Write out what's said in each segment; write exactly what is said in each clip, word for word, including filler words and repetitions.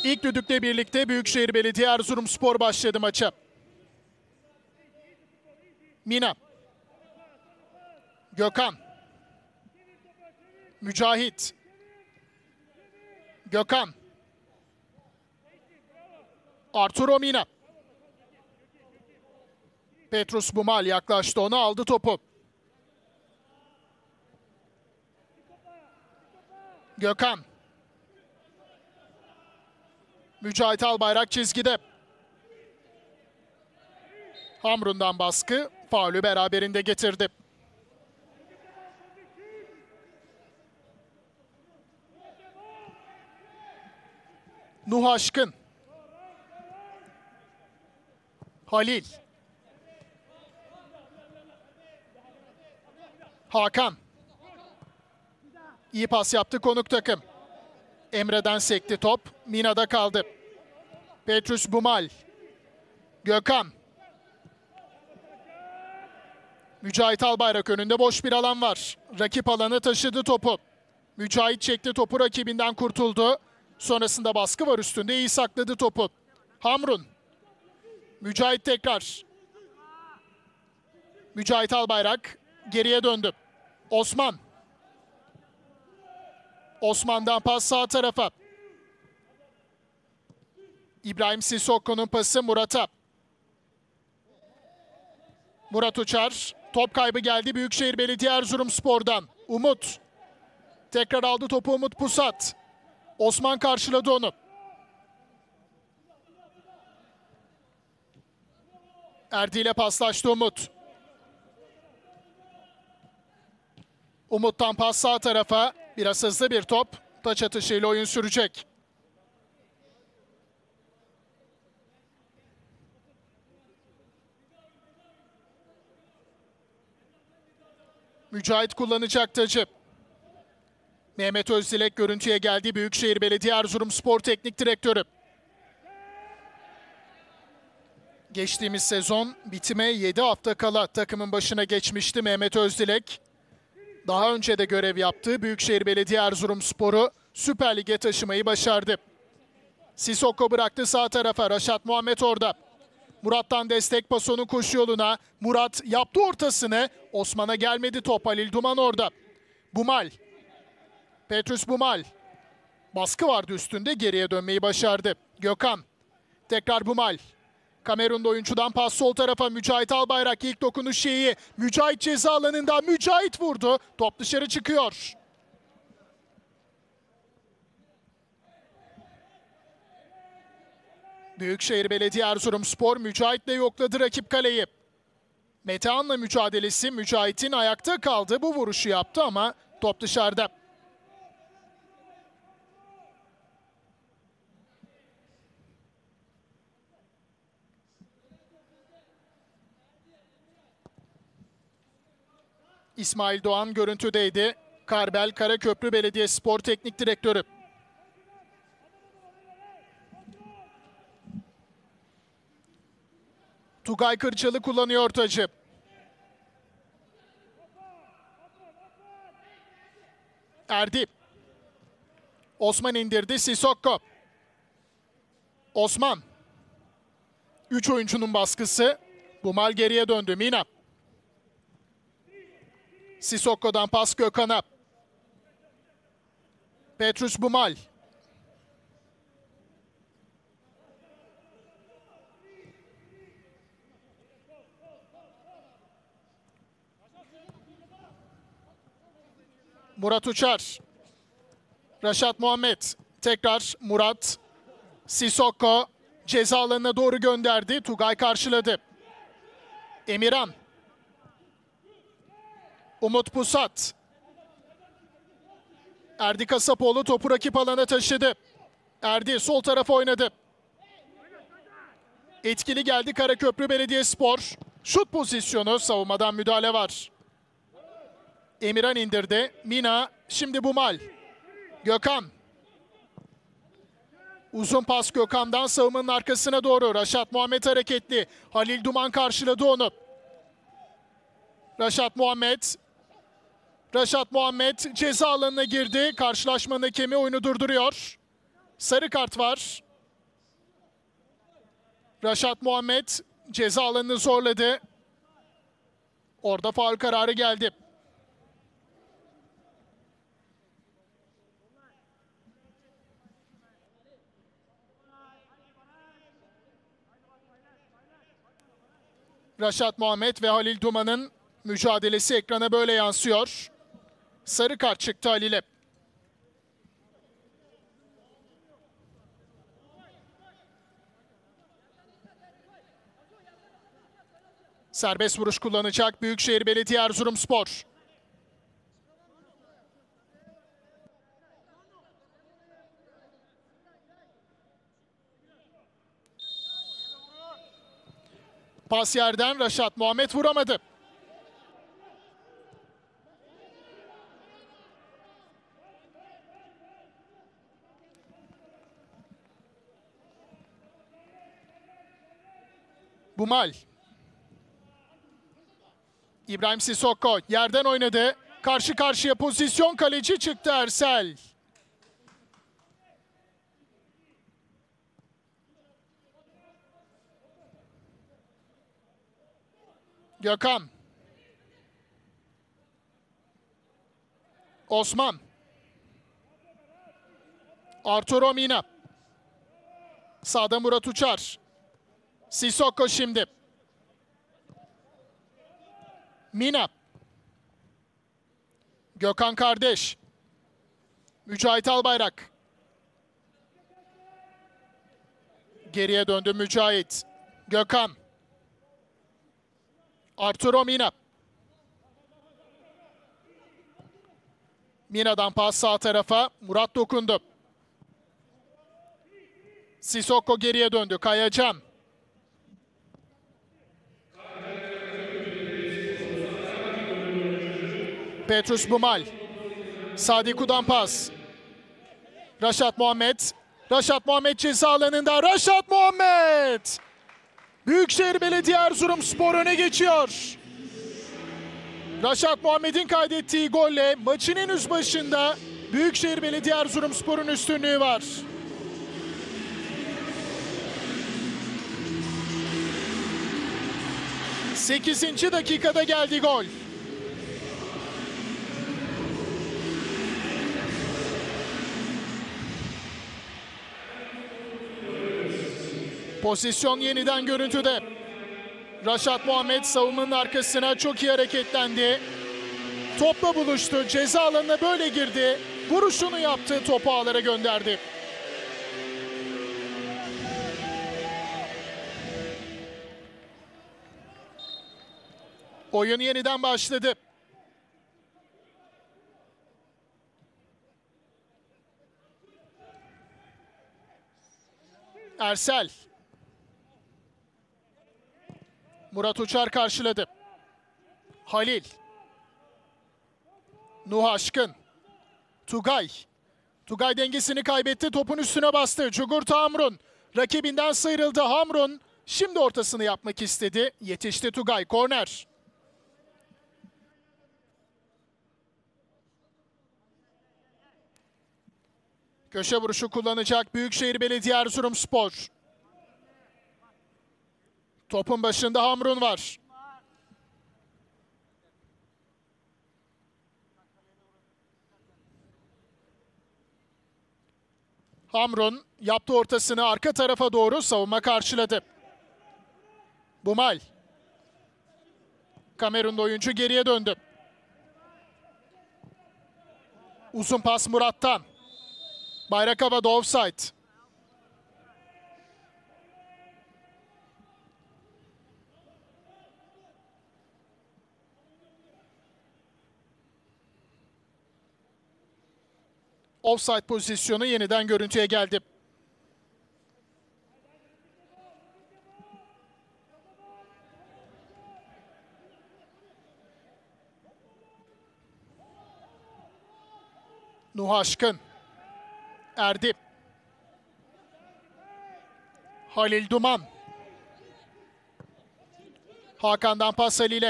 İlk düdükle birlikte Büyükşehir Belediye Erzurumspor başladı maça. Mina. Gökhan. Mücahit. Gökhan. Arturo Mina. Petrus Bumal yaklaştı ona, aldı topu. Gökhan. Mücahit Albayrak çizgide. Hamrun'dan baskı, faulü beraberinde getirdi. Nuh Aşkın. Halil. Hakan. İyi pas yaptı konuk takım. Emre'den sekti top. Mina'da kaldı. Petrus Bumal. Gökhan. Mücahit Albayrak önünde boş bir alan var. Rakip alanı taşıdı topu. Mücahit çekti topu, rakibinden kurtuldu. Sonrasında baskı var üstünde, iyi sakladı topu. Hamrun. Mücahit tekrar. Mücahit Albayrak geriye döndü. Osman. Osman'dan pas sağ tarafa. İbrahim Sissokko'nun pası Murat'a. Murat Uçar. Top kaybı geldi Büyükşehir Belediye Erzurumspor'dan. Umut. Tekrar aldı topu Umut Pusat. Osman karşıladı onu. Erdi ile paslaştı Umut. Umut'tan pas sağ tarafa. Biraz hızlı bir top. Taç atışıyla oyun sürecek. Mücahit kullanacak tacı. Mehmet Özdilek görüntüye geldi. Büyükşehir Belediye Erzurumspor Teknik Direktörü. Geçtiğimiz sezon bitime yedi hafta kala takımın başına geçmişti Mehmet Özdilek. Daha önce de görev yaptığı Büyükşehir Belediye Erzurumspor'u Süper Lig'e taşımayı başardı. Sissoko bıraktı sağ tarafa. Raşat Muhammed orada. Murat'tan destek pas onun koşu yoluna. Murat yaptı ortasını. Osman'a gelmedi top. Halil Duman orada. Bumal. Petrus Bumal. Baskı vardı üstünde, geriye dönmeyi başardı. Gökhan. Tekrar Bumal. Kamerun'da oyuncudan pas sol tarafa. Mücahit Albayrak ilk dokunuş şeyi. Mücahit ceza alanında. Mücahit vurdu. Top dışarı çıkıyor. Büyükşehir Belediye Erzurumspor Mücahit'le yokladı rakip kaleyi. Metehan'la mücadelesi, Mücahit'in ayakta kaldı. Bu vuruşu yaptı ama top dışarıda. İsmail Doğan görüntüdeydi. Karbel Karaköprü Belediyespor Teknik Direktörü. Tugay Kırçalı kullanıyor tacı. Erdi. Osman indirdi. Sissoko. Osman. Üç oyuncunun baskısı. Bumal geriye döndü. Mina. Sissokko'dan pas Gökhan'a. Petrus Bumal. Murat Uçar. Raşat Muhammed. Tekrar Murat. Sissoko ceza alanına doğru gönderdi. Tugay karşıladı. Emirhan. Umut Pusat. Erdi Kasapoğlu topu rakip alana taşıdı. Erdi sol tarafa oynadı. Etkili geldi Karaköprü Belediyespor. Şut pozisyonu, savunmadan müdahale var. Emirhan indirdi. Mina, şimdi Bumal. Gökhan. Uzun pas Gökhan'dan savunmanın arkasına doğru. Raşat Muhammed hareketli. Halil Duman karşıladı onu. Raşat Muhammed. Raşat Muhammed ceza alanına girdi. Karşılaşmanın hakemi oyunu durduruyor. Sarı kart var. Raşat Muhammed ceza alanını zorladı. Orada faul kararı geldi. Raşat Muhammed ve Halil Duman'ın mücadelesi ekrana böyle yansıyor. Sarı kart çıktı Halil'e. Serbest vuruş kullanacak Büyükşehir Belediye Erzurumspor. Pas yerden Raşat Muhammed vuramadı. Bumal. İbrahim Sissoko yerden oynadı. Karşı karşıya pozisyon, kaleci çıktı Ersel. Gökhan. Osman. Arturo Mina. Sağda Murat Uçar. Sissoko şimdi. Mina. Gökhan kardeş. Mücahit Albayrak. Geriye döndü Mücahit. Gökhan. Arturo Mina. Mina'dan pas sağ tarafa. Murat dokundu. Sissoko geriye döndü. Kayacan. Petrus Bumal. Sadiku'dan pas. Raşat Muhammed. Raşat Muhammed ceza alanında. Raşat Muhammed! Büyükşehir Belediye Erzurumspor öne geçiyor. Raşat Muhammed'in kaydettiği golle maçın henüz başında Büyükşehir Belediye Erzurumspor'un üstünlüğü var. sekizinci dakikada geldi gol. Pozisyon yeniden görüntüde. Raşat Muhammed savunmanın arkasına çok iyi hareketlendi. Topla buluştu. Ceza alanına böyle girdi. Vuruşunu yaptı. Topu ağlara gönderdi. Oyun yeniden başladı. Ersel. Murat Uçar karşıladı. Halil. Nuh Aşkın. Tugay. Tugay dengesini kaybetti. Topun üstüne bastı. Cugurta Hamrun. Rakibinden sıyrıldı. Hamrun şimdi ortasını yapmak istedi. Yetişti Tugay. Korner. Köşe vuruşu kullanacak Büyükşehir Belediye Erzurumspor. Topun başında Hamrun var. Hamrun yaptı ortasını arka tarafa doğru, savunma karşıladı. Bumal. Kamerunlu oyuncu geriye döndü. Uzun pas Murat'tan. Bayrak havada, offside. Offside pozisyonu yeniden görüntüye geldi. Nuh Aşkın. Erdi. Halil Duman. Hakan'dan pas Halil'e.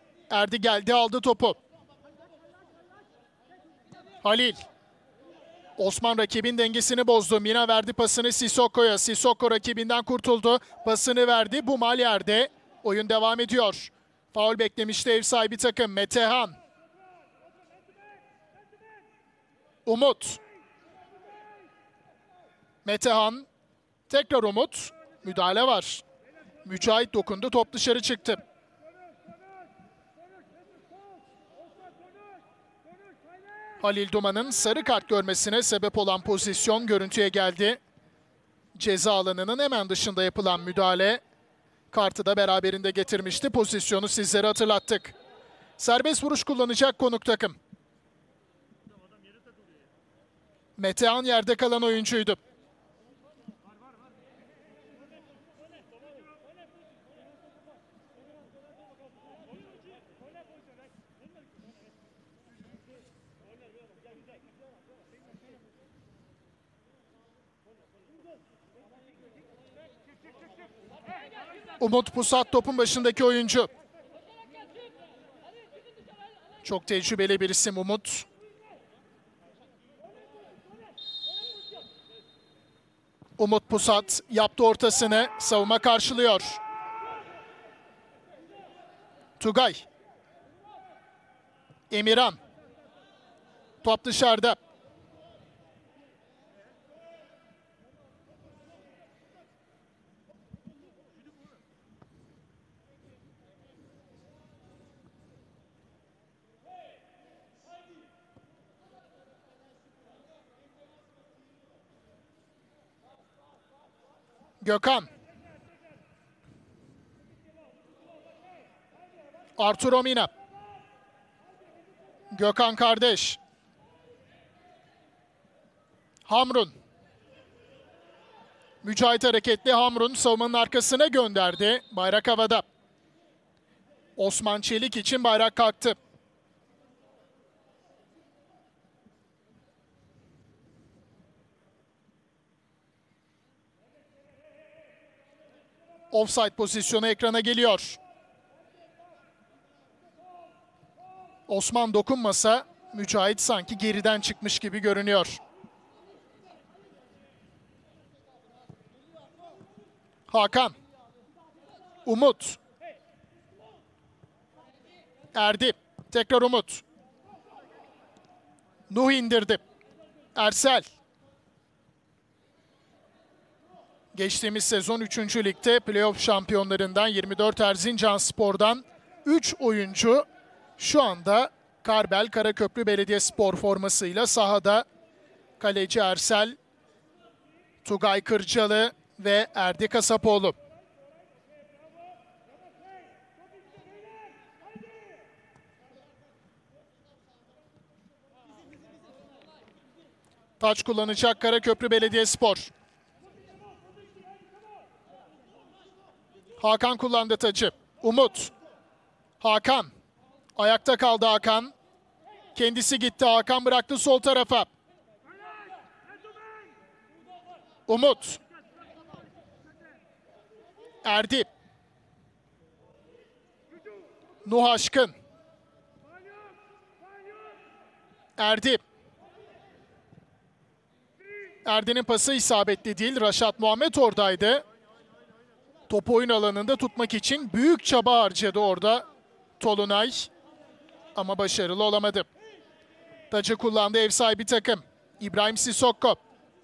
Erdi geldi, aldı topu. Halil. Osman rakibin dengesini bozdu. Mina verdi pasını Sissoko'ya. Sissoko rakibinden kurtuldu. Pasını verdi. Bumal yerde. Oyun devam ediyor. Faul beklemişti ev sahibi takım. Metehan. Umut. Metehan. Tekrar Umut. Müdahale var. Mücahit dokundu. Top dışarı çıktı. Halil Duman'ın sarı kart görmesine sebep olan pozisyon görüntüye geldi. Ceza alanının hemen dışında yapılan müdahale kartı da beraberinde getirmişti. Pozisyonu sizlere hatırlattık. Serbest vuruş kullanacak konuk takım. Metehan yerde kalan oyuncuydu. Umut Pusat topun başındaki oyuncu. Çok tecrübeli bir isim Umut. Umut Pusat yaptı ortasını. Savunma karşılıyor. Tugay. Emirhan. Top dışarıda. Gökhan. Arturo Mina. Gökhan kardeş. Hamrun. Mücahit hareketli. Hamrun savunmanın arkasına gönderdi. Bayrak havada. Osman Çelik için bayrak kalktı. Offside pozisyonu ekrana geliyor. Osman dokunmasa Mücahit sanki geriden çıkmış gibi görünüyor. Hakan. Umut. Erdi. Tekrar Umut. Nuh indirdi. Ersel. Geçtiğimiz sezon üçüncü ligde playoff şampiyonlarından yirmi dört Erzincanspor'dan üç oyuncu şu anda Karbel Karaköprü Belediyespor formasıyla sahada. Kaleci Ersel, Tugay Kırcalı ve Erdi Kasapoğlu. Taç kullanacak Karaköprü Belediyespor. Hakan kullandı tacı. Umut. Hakan. Ayakta kaldı Hakan. Kendisi gitti. Hakan bıraktı sol tarafa. Umut. Erdi. Nuh Aşkın. Erdi. Erdi'nin pası isabetli değil. Raşat Muhammed oradaydı. Topu oyun alanında tutmak için büyük çaba harcadı orada Tolunay. Ama başarılı olamadı. Tacı kullandı ev sahibi takım. İbrahim Sissoko.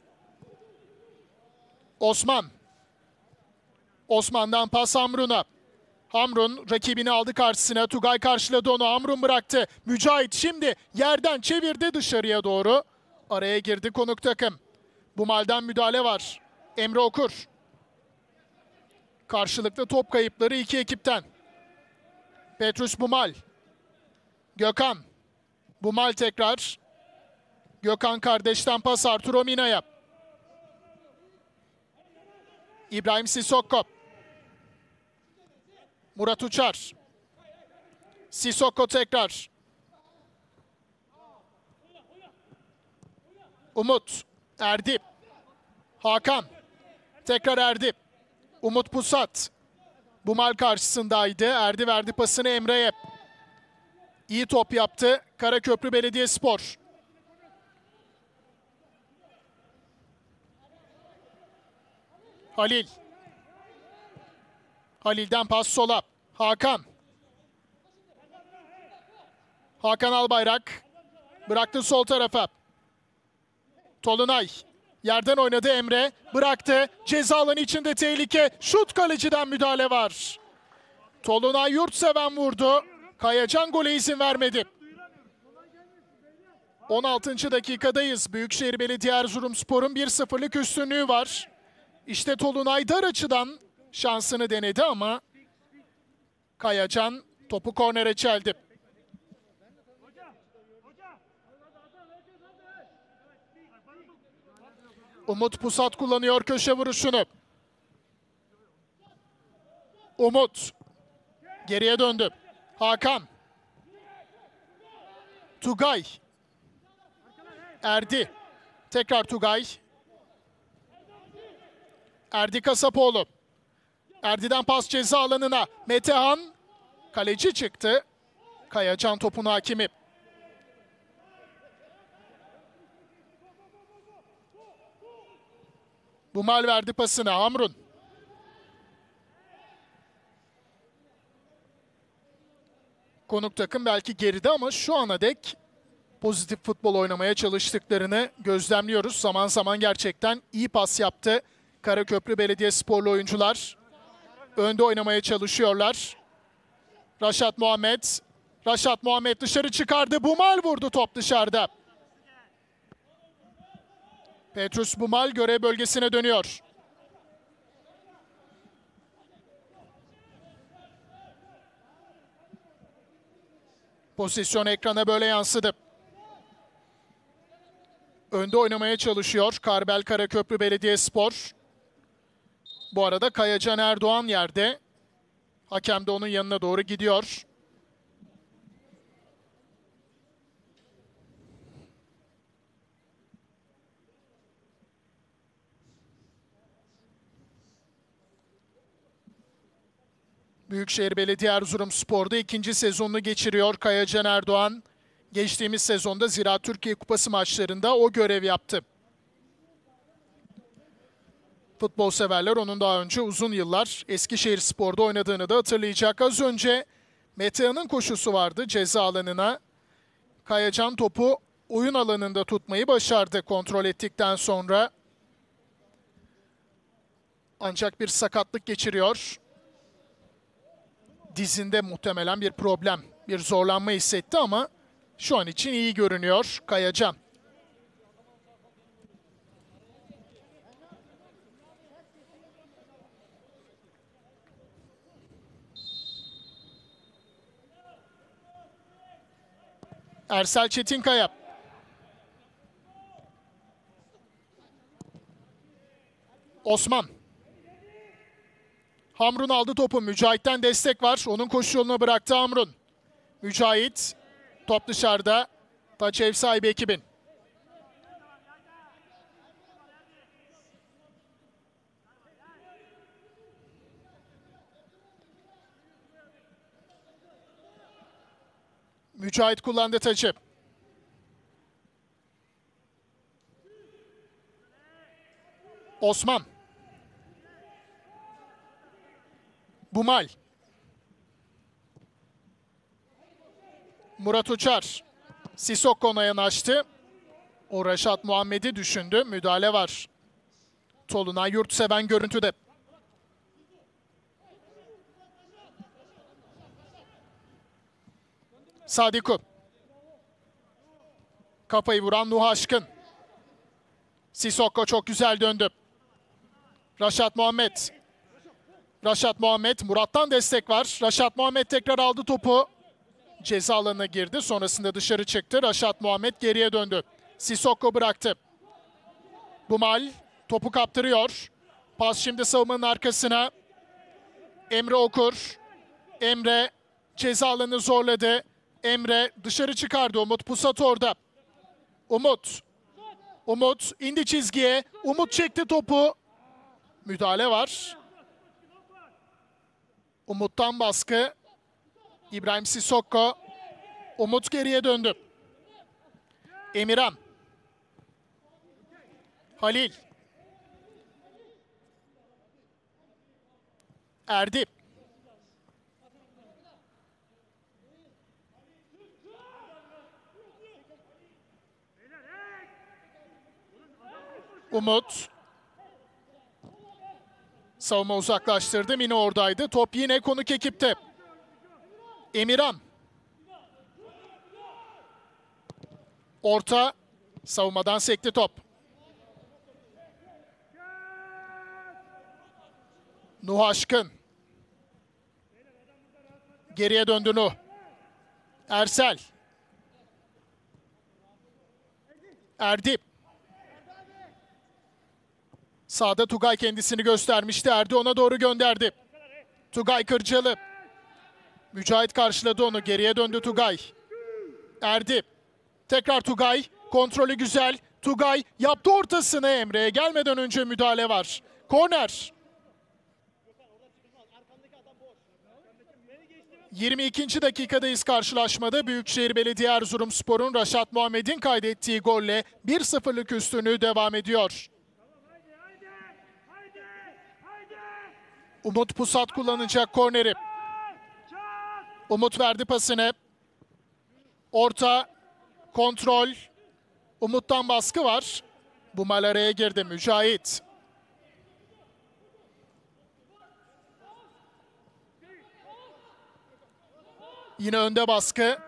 Osman. Osman'dan pas Hamrun'a. Hamrun rakibini aldı karşısına. Tugay karşıladı onu. Hamrun bıraktı. Mücahit şimdi yerden çevirdi dışarıya doğru. Araya girdi konuk takım. Bumal'den müdahale var. Emre Okur. Karşılıklı top kayıpları iki ekipten. Petrus Bumal. Gökhan. Bumal tekrar. Gökhan kardeşten pas Arturo Mina'ya. İbrahim Sissoko. Murat Uçar. Sissoko tekrar. Umut. Erdi. Hakan. Tekrar Erdi. Umut Pusat. Bumal karşısındaydı. Erdi verdi pasını Emre'ye. İyi top yaptı Karaköprü Belediyespor. Halil. Halil'den pas sola. Hakan. Hakan Albayrak. Bıraktı sol tarafa. Tolunay. Yerden oynadı Emre. Bıraktı. Ceza alanı içinde tehlike. Şut, kaleciden müdahale var. Tolunay yurtseven vurdu. Kayacan gole izin vermedi. on altıncı dakikadayız. Büyükşehir Belediye Erzurumspor'un bir sıfırlık üstünlüğü var. İşte Tolunay dar açıdan şansını denedi ama Kayacan topu kornere çeldi. Umut Pusat kullanıyor köşe vuruşunu. Umut geriye döndü. Hakan. Tugay. Erdi. Tekrar Tugay. Erdi Kasapoğlu. Erdi'den pas ceza alanına. Metehan. Kaleci çıktı. Kayacan topun hakimi. Bumal verdi pasını. Hamrun. Konuk takım belki geride ama şu ana dek pozitif futbol oynamaya çalıştıklarını gözlemliyoruz. Zaman zaman gerçekten iyi pas yaptı Karaköprü Belediyesporlu oyuncular. Önde oynamaya çalışıyorlar. Raşat Muhammed. Raşat Muhammed dışarı çıkardı. Bumal vurdu, top dışarıda. Petrus Bumal görev bölgesine dönüyor. Pozisyon ekrana böyle yansıdı. Önde oynamaya çalışıyor Karbel Karaköprü Belediyespor. Bu arada Kayacan Erdoğan yerde. Hakem de onun yanına doğru gidiyor. Büyükşehir Belediye Erzurumspor'da ikinci sezonunu geçiriyor Kayacan Erdoğan. Geçtiğimiz sezonda Ziraat Türkiye Kupası maçlarında o görev yaptı. Futbol severler onun daha önce uzun yıllar Eskişehirspor'da oynadığını da hatırlayacak. Az önce Metehan'ın koşusu vardı ceza alanına. Kayacan topu oyun alanında tutmayı başardı kontrol ettikten sonra. Ancak bir sakatlık geçiriyor. Dizinde muhtemelen bir problem, bir zorlanma hissetti ama şu an için iyi görünüyor Kayacan. Ersel Çetinkaya. Osman. Hamrun aldı topu. Mücahit'ten destek var. Onun koşu yoluna bıraktı Hamrun. Mücahit. Top dışarıda. Taç ev sahibi ekibin. Mücahit kullandı taçı. Osman. Bumal. Murat Uçar. Sissoko yanaştı. O Raşat Muhammed'i düşündü. Müdahale var. Tolunay yurtseven görüntüde. Sadiku. Kafayı vuran Nuh Aşkın. Sissoko çok güzel döndü. Raşat Muhammed. Raşat Muhammed. Murat'tan destek var. Raşat Muhammed tekrar aldı topu. Ceza alanına girdi. Sonrasında dışarı çıktı. Raşat Muhammed geriye döndü. Sissoko bıraktı. Bumal topu kaptırıyor. Pas şimdi savunmanın arkasına. Emre Okur. Emre ceza alanını zorladı. Emre dışarı çıkardı. Umut Pusat orada. Umut. Umut indi çizgiye. Umut çekti topu. Müdahale var. Umut'tan baskı. İbrahim Sissoko. Umut geriye döndü. Emirhan. Halil. Erdi. Umut. Savunma uzaklaştırdı. Mine oradaydı. Top yine konuk ekipte. Emirhan. Orta. Savunmadan sekti top. Nuh Aşkın. Geriye döndü Nuh. Ersel. Erdi. Sağda Tugay kendisini göstermişti. Erdi ona doğru gönderdi. Tugay Kırcalı. Mücahit karşıladı onu. Geriye döndü Tugay. Erdi. Tekrar Tugay. Kontrolü güzel. Tugay yaptı ortasını. Emre'ye gelmeden önce müdahale var. Korner. yirmi ikinci dakikadayız karşılaşmada. Büyükşehir Belediye Erzurumspor'un Raşat Muhammed'in kaydettiği golle bir sıfırlık üstünlüğü devam ediyor. Umut Pusat kullanacak korneri. Umut verdi pasını. Orta, kontrol. Umut'tan baskı var. Bumal araya girdi. Mücahit. Yine önde baskı.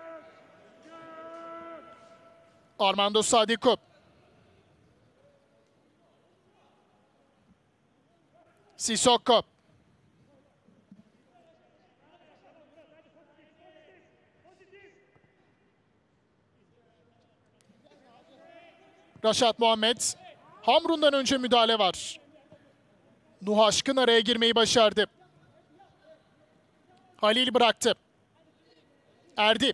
Armando Sadiku. Sissoko. Raşat Muhammed. Hamrun'dan önce müdahale var. Nuh Aşkın araya girmeyi başardı. Halil bıraktı. Erdi.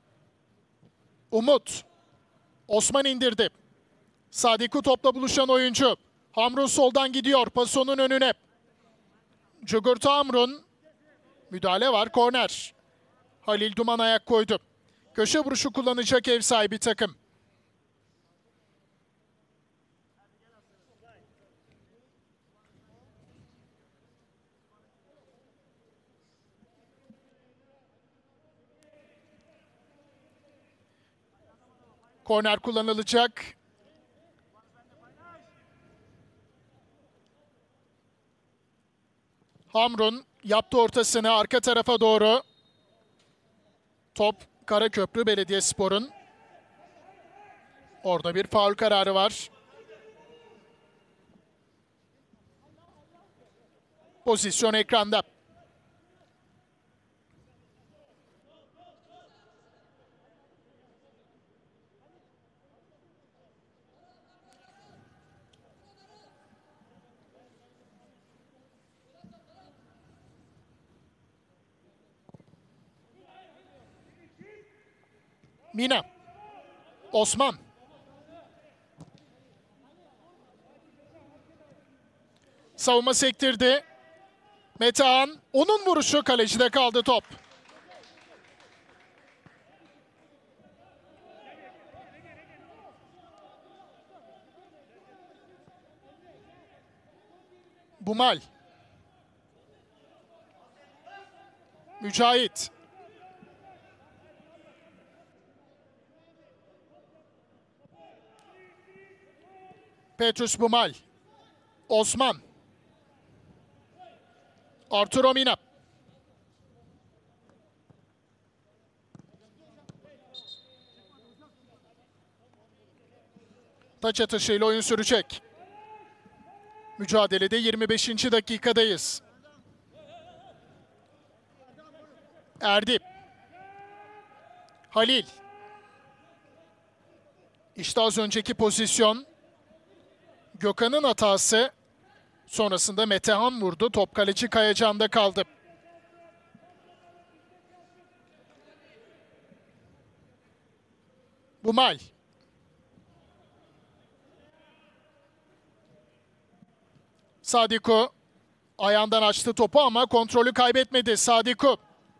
Umut. Osman indirdi. Sadiku topla buluşan oyuncu. Hamrun soldan gidiyor. Pas onun önüne. Cugurta Hamrun. Müdahale var. Korner. Halil Duman ayak koydu. Köşe vuruşu kullanacak ev sahibi takım. Korner kullanılacak. Hamrun yaptı ortasını arka tarafa doğru. Top Karaköprü Belediyespor'un. Orada bir faul kararı var. Pozisyon ekranda. Mina. Osman. Savunma sektirdi. Metehan. Onun vuruşu, kalecide kaldı top. Bumal. Mücahit. Petrus Bumal. Osman. Arturo Mina. Taç atışıyla oyun sürecek. Mücadelede yirmi beşinci dakikadayız. Erdi. Halil. İşte az önceki pozisyon. Gökhan'ın hatası. Sonrasında Metehan vurdu. Top kaleci Kayacan'da kaldı. Bumal. Sadiku ayağından açtı topu ama kontrolü kaybetmedi. Sadiku.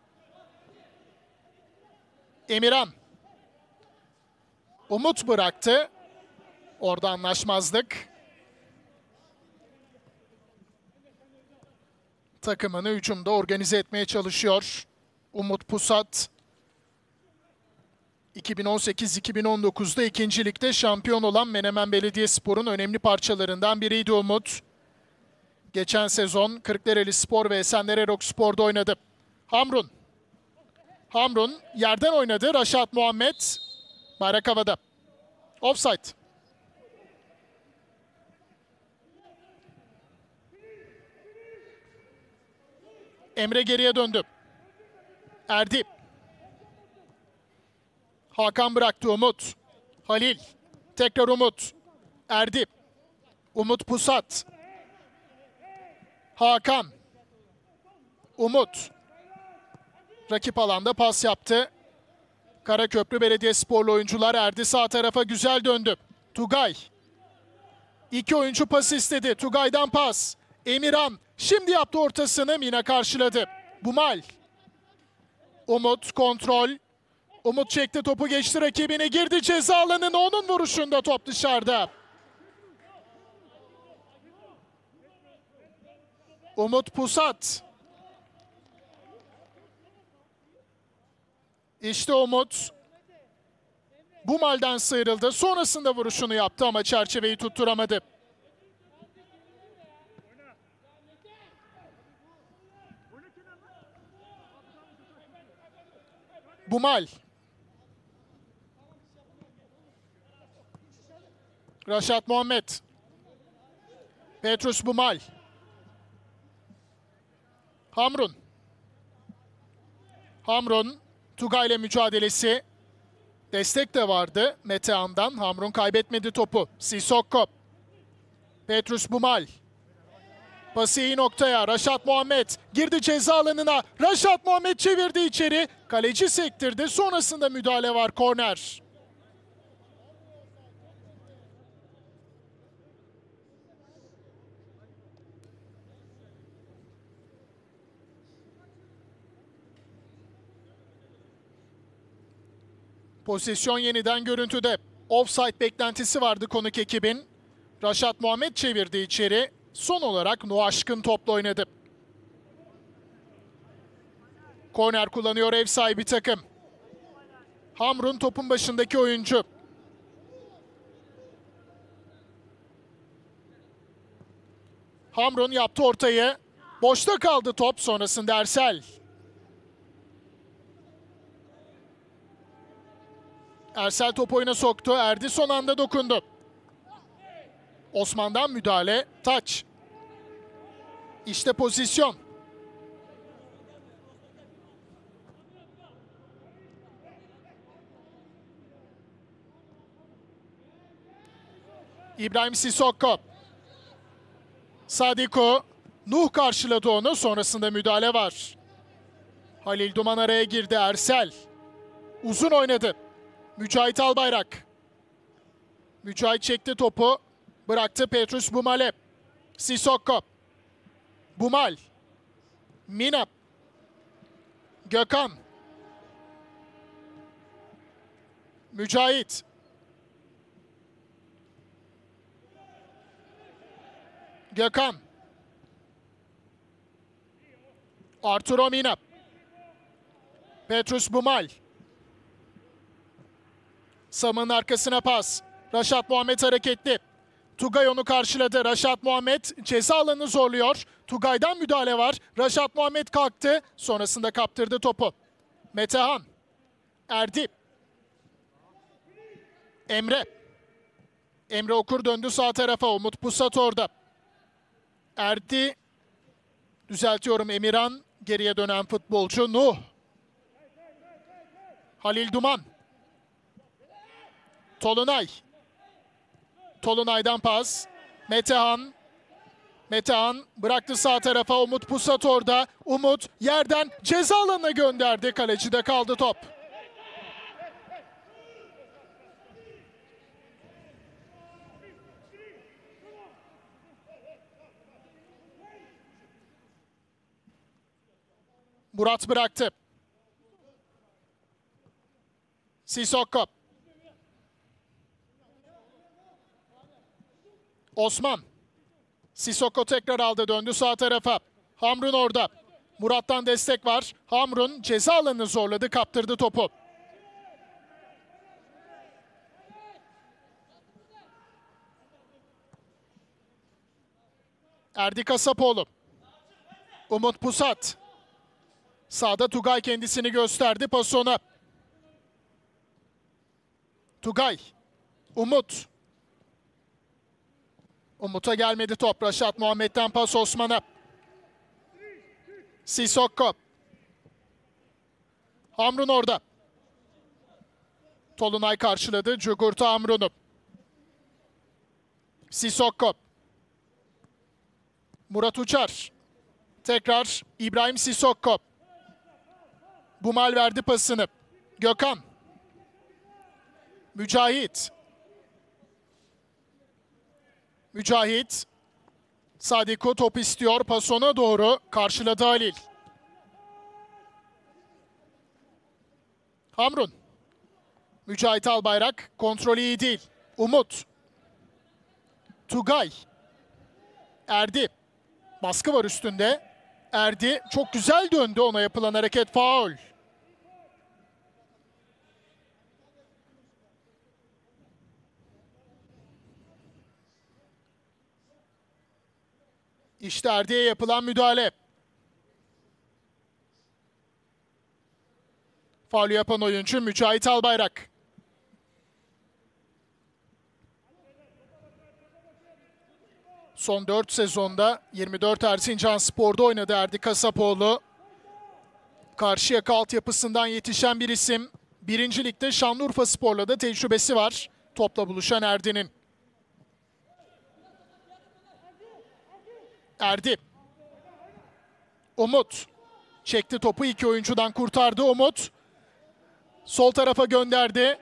Emirhan. Umut bıraktı. Orada anlaşmazlık. takımını hücumda organize etmeye çalışıyor. Umut Pusat iki bin on sekiz iki bin on dokuz'da ikinci ligde şampiyon olan Menemen Belediyespor'un önemli parçalarından biriydi Umut. Geçen sezon Kırklarelispor ve Esenler-Erokspor'da oynadı. Hamrun. Hamrun yerden oynadı. Raşat Muhammed bayrak havada. Offside. Emre geriye döndü. Erdi. Hakan bıraktı Umut. Halil. Tekrar Umut. Erdi. Umut Pusat. Hakan. Umut. Rakip alanda pas yaptı. Karaköprü Belediyesporlu oyuncular Erdi sağ tarafa güzel döndü. Tugay. İki oyuncu pas istedi. Tugay'dan pas. Emirhan şimdi yaptı ortasını. Mina karşıladı. Bumal. Umut kontrol. Umut çekti topu geçti rakibine girdi ceza alanına onun vuruşunda top dışarıda. Umut Pusat. İşte Umut. Bumal'den sıyrıldı. Sonrasında vuruşunu yaptı ama çerçeveyi tutturamadı. Bumal. Raşat Muhammed. Petrus Bumal. Hamrun. Hamrun. Tugay ile mücadelesi. Destek de vardı Metehan'dan. Hamrun kaybetmedi topu. Sissoko. Petrus Bumal. Pası iyi noktaya. Raşat Muhammed girdi ceza alanına. Raşat Muhammed çevirdi içeri. Kaleci sektirdi. Sonrasında müdahale var. Korner. Pozisyon yeniden görüntüde. Offside beklentisi vardı konuk ekibin. Raşat Muhammed çevirdi içeri. Son olarak Nuh Aşkın topla oynadı. Korner kullanıyor ev sahibi takım. Hamrun topun başındaki oyuncu. Hamrun yaptı ortayı. Boşta kaldı top, sonrasında Ersel. Ersel top oyuna soktu. Erdi son anda dokundu. Osman'dan müdahale. Taç. İşte pozisyon. İbrahim Sissoko. Sadiko. Nuh karşıladı onu. Sonrasında müdahale var. Halil Duman araya girdi. Ersel. Uzun oynadı. Mücahit Albayrak. Mücahit çekti topu. Bıraktı Petrus Bumal'e. Sissoko. Bumal. Mina. Gökhan. Mücahit. Gökhan. Arturo Mina. Petrus Bumal. Sam'ın arkasına pas. Raşat Muhammed hareketli. Tugay onu karşıladı. Raşat Muhammed ceza alanını zorluyor. Tugay'dan müdahale var. Raşat Muhammed kalktı. Sonrasında kaptırdı topu. Metehan. Erdi. Emre. Emre Okur döndü sağ tarafa. Umut Pusat orada. Erdi. Düzeltiyorum, Emirhan. Geriye dönen futbolcu Nuh. Halil Duman. Tolunay. Tolunay'dan pas. Metehan. Metehan bıraktı sağ tarafa. Umut Pusat orada. Umut yerden ceza alanına gönderdi. Kalecide kaldı top. Murat bıraktı. Sissoko. Osman. Sissoko tekrar aldı, döndü sağ tarafa. Hamrun orada. Murat'tan destek var. Hamrun ceza alanını zorladı, kaptırdı topu. Erdi Kasapoğlu. Umut Pusat. Sağda Tugay kendisini gösterdi, pas ona. Tugay. Umut. Umut'a gelmedi top. Raşat Muhammed'den pas Osman'a. Sissoko. Hamrun orada. Tolunay karşıladı. Cugurta Hamrun'u. Sissoko. Murat Uçar. Tekrar İbrahim Sissoko. Bumal verdi pasını. Gökhan. Mücahit. Mücahit. Sadiko top istiyor. Pas ona doğru. Karşıladı Halil. Hamrun. Mücahit Albayrak. Kontrolü iyi değil. Umut. Tugay. Erdi. Baskı var üstünde. Erdi çok güzel döndü, ona yapılan hareket faul. İşte Erdi'ye yapılan müdahale. Faulü yapan oyuncu Mücahit Albayrak. Son dört sezonda yirmi dört Erzincanspor'da oynadı Erdi Kasapoğlu. Karşıyaka altyapısından yetişen bir isim. Birinci Lig'de Şanlıurfaspor'la da tecrübesi var. Topla buluşan Erdi'nin. Erdi. Umut. Çekti topu, iki oyuncudan kurtardı Umut. Sol tarafa gönderdi.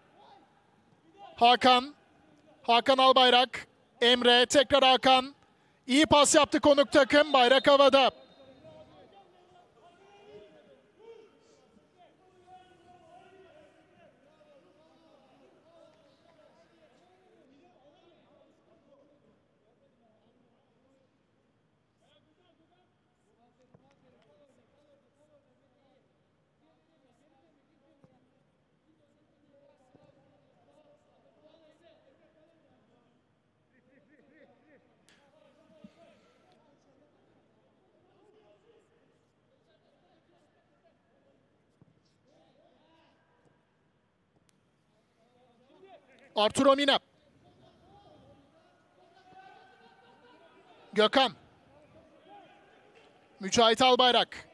Hakan. Hakan Albayrak. Emre, tekrar Hakan. İyi pas yaptı konuk takım. Bayrak havada. Arturo Mina. Gökhan. Mücahit Albayrak.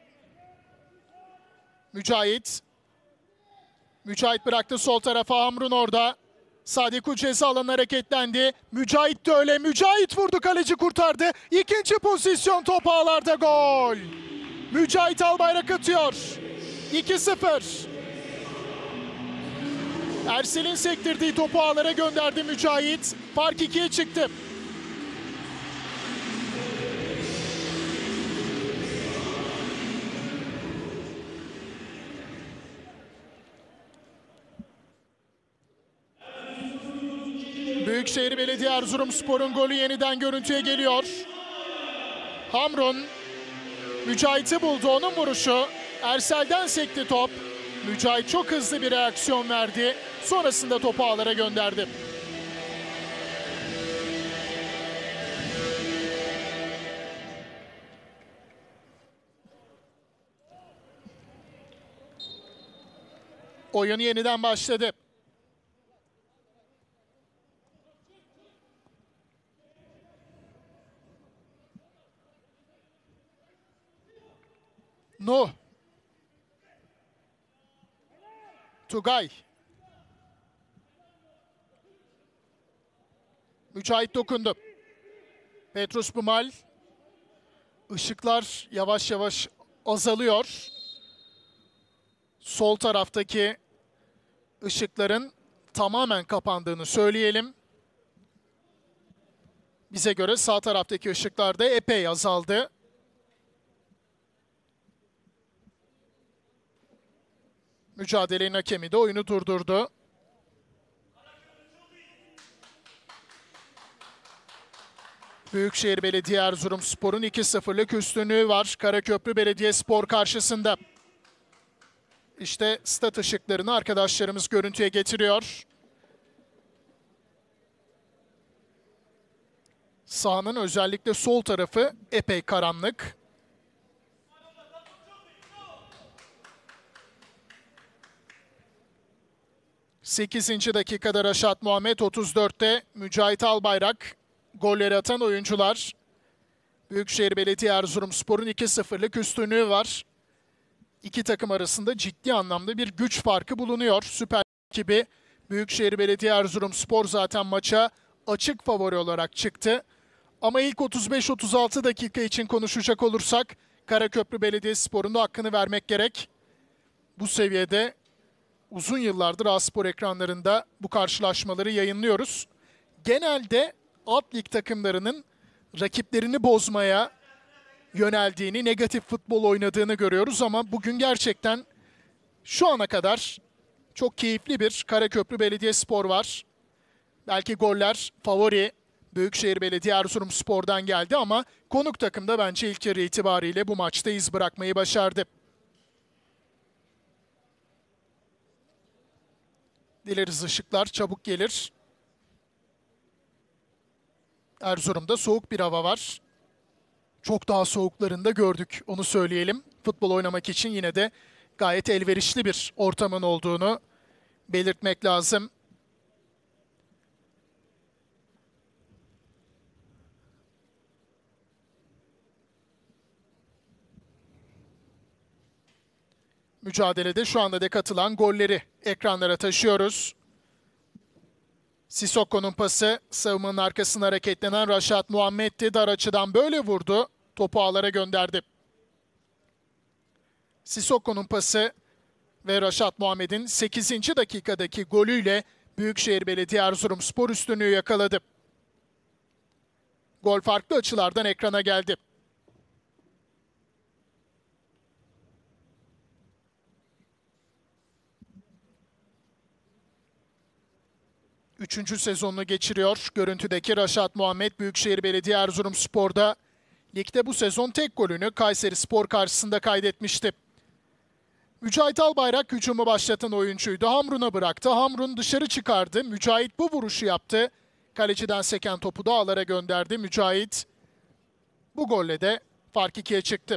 Mücahit. Mücahit bıraktı sol tarafa, Hamrun orada. Sadiku ceza alanına hareketlendi. Mücahit de öyle. Mücahit vurdu, kaleci kurtardı. İkinci pozisyon, top ağlarda, gol. Mücahit Albayrak atıyor. iki sıfır. Ersel'in sektirdiği topu ağlara gönderdi Mücahit. Fark ikiye çıktı. Büyükşehir Belediye Erzurumspor'un golü yeniden görüntüye geliyor. Hamrun Mücahit'i buldu, onun vuruşu. Ersel'den sekti top. Mücahit çok hızlı bir reaksiyon verdi. Sonrasında topu ağlara gönderdi. Oyun yeniden başladı. Nuh. Tugay. Mücahit dokundu. Petrus Bumal. Işıklar yavaş yavaş azalıyor. Sol taraftaki ışıkların tamamen kapandığını söyleyelim. Bize göre sağ taraftaki ışıklar da epey azaldı. Mücadelenin hakemi de oyunu durdurdu. Büyükşehir Belediye Erzurumspor'un iki sıfırlık üstünlüğü var Karaköprü Belediyespor karşısında. İşte stat ışıklarını arkadaşlarımız görüntüye getiriyor. Sahanın özellikle sol tarafı epey karanlık. sekizinci dakikada Raşat Muhammed, otuz dörtte Mücahit Albayrak golleri atan oyuncular. Büyükşehir Belediye Erzurumspor'un iki sıfırlık üstünlüğü var. İki takım arasında ciddi anlamda bir güç farkı bulunuyor. Süper ekibi Büyükşehir Belediye Erzurumspor zaten maça açık favori olarak çıktı. Ama ilk otuz beş otuz altı dakika için konuşacak olursak Karaköprü Belediyespor'un da hakkını vermek gerek. Bu seviyede uzun yıllardır A-Spor ekranlarında bu karşılaşmaları yayınlıyoruz. Genelde alt lig takımlarının rakiplerini bozmaya yöneldiğini, negatif futbol oynadığını görüyoruz ama bugün gerçekten şu ana kadar çok keyifli bir Karaköprü Belediyespor var. Belki goller favori Büyükşehir Belediye Erzurumspor'dan geldi ama konuk takım da bence ilk yarı itibariyle bu maçta iz bırakmayı başardı. Dileriz ışıklar çabuk gelir. Erzurum'da soğuk bir hava var. Çok daha soğuklarını da gördük, onu söyleyelim. Futbol oynamak için yine de gayet elverişli bir ortamın olduğunu belirtmek lazım. Mücadelede şu anda da katılan golleri ekranlara taşıyoruz. Sissoko'nun pası, savunmanın arkasına hareketlenen Raşat Muhammed'di. Dar açıdan böyle vurdu, topu ağlara gönderdi. Sissoko'nun pası ve Raşat Muhammed'in sekizinci dakikadaki golüyle Büyükşehir Belediye Erzurumspor üstünlüğü yakaladı. Gol farklı açılardan ekrana geldi. Üçüncü sezonunu geçiriyor görüntüdeki Raşat Muhammed. Büyükşehir Belediye Erzurumspor'da ligde bu sezon tek golünü Kayserispor karşısında kaydetmişti. Mücahit Albayrak hücumu başlatan oyuncuydu. Hamrun'a bıraktı. Hamrun dışarı çıkardı. Mücahit bu vuruşu yaptı. Kaleciden seken topu da ağlara gönderdi. Mücahit bu golle de fark ikiye çıktı.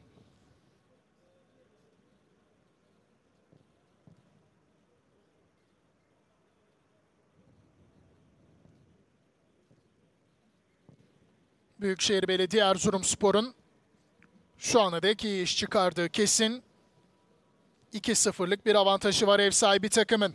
Büyükşehir Belediye Erzurumspor'un şu ana dek iyi iş çıkardığı kesin. iki sıfırlık bir avantajı var ev sahibi takımın.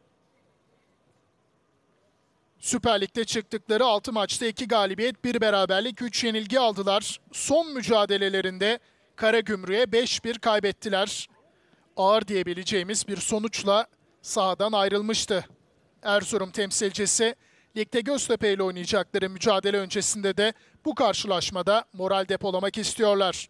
Süper Lig'de çıktıkları altı maçta iki galibiyet, bir beraberlik, üç yenilgi aldılar. Son mücadelelerinde Karagümrük'e beş bir kaybettiler. Ağır diyebileceğimiz bir sonuçla sahadan ayrılmıştı Erzurum temsilcisi. Ligde Göztepe ile oynayacakları mücadele öncesinde de bu karşılaşmada moral depolamak istiyorlar.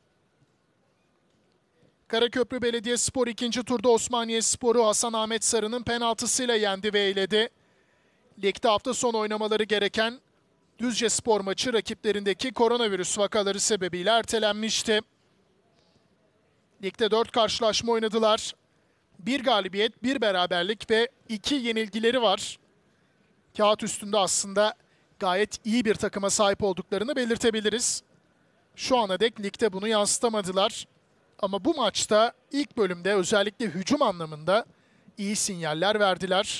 Karaköprü Belediyespor ikinci turda Osmaniyespor'u Hasan Ahmet Sarı'nın penaltısıyla yendi ve eyledi. Ligde hafta sonu oynamaları gereken Düzcespor maçı rakiplerindeki koronavirüs vakaları sebebiyle ertelenmişti. Ligde dört karşılaşma oynadılar. Bir galibiyet, bir beraberlik ve iki yenilgileri var. Kağıt üstünde aslında gayet iyi bir takıma sahip olduklarını belirtebiliriz. Şu ana dek ligde bunu yansıtamadılar. Ama bu maçta ilk bölümde özellikle hücum anlamında iyi sinyaller verdiler.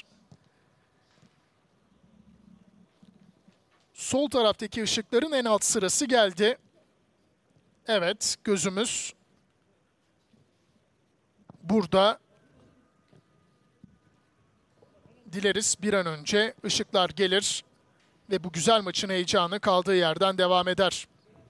Sol taraftaki ışıkların en alt sırası geldi. Evet, gözümüz burada. Dileriz bir an önce ışıklar gelir ve bu güzel maçın heyecanı kaldığı yerden devam eder.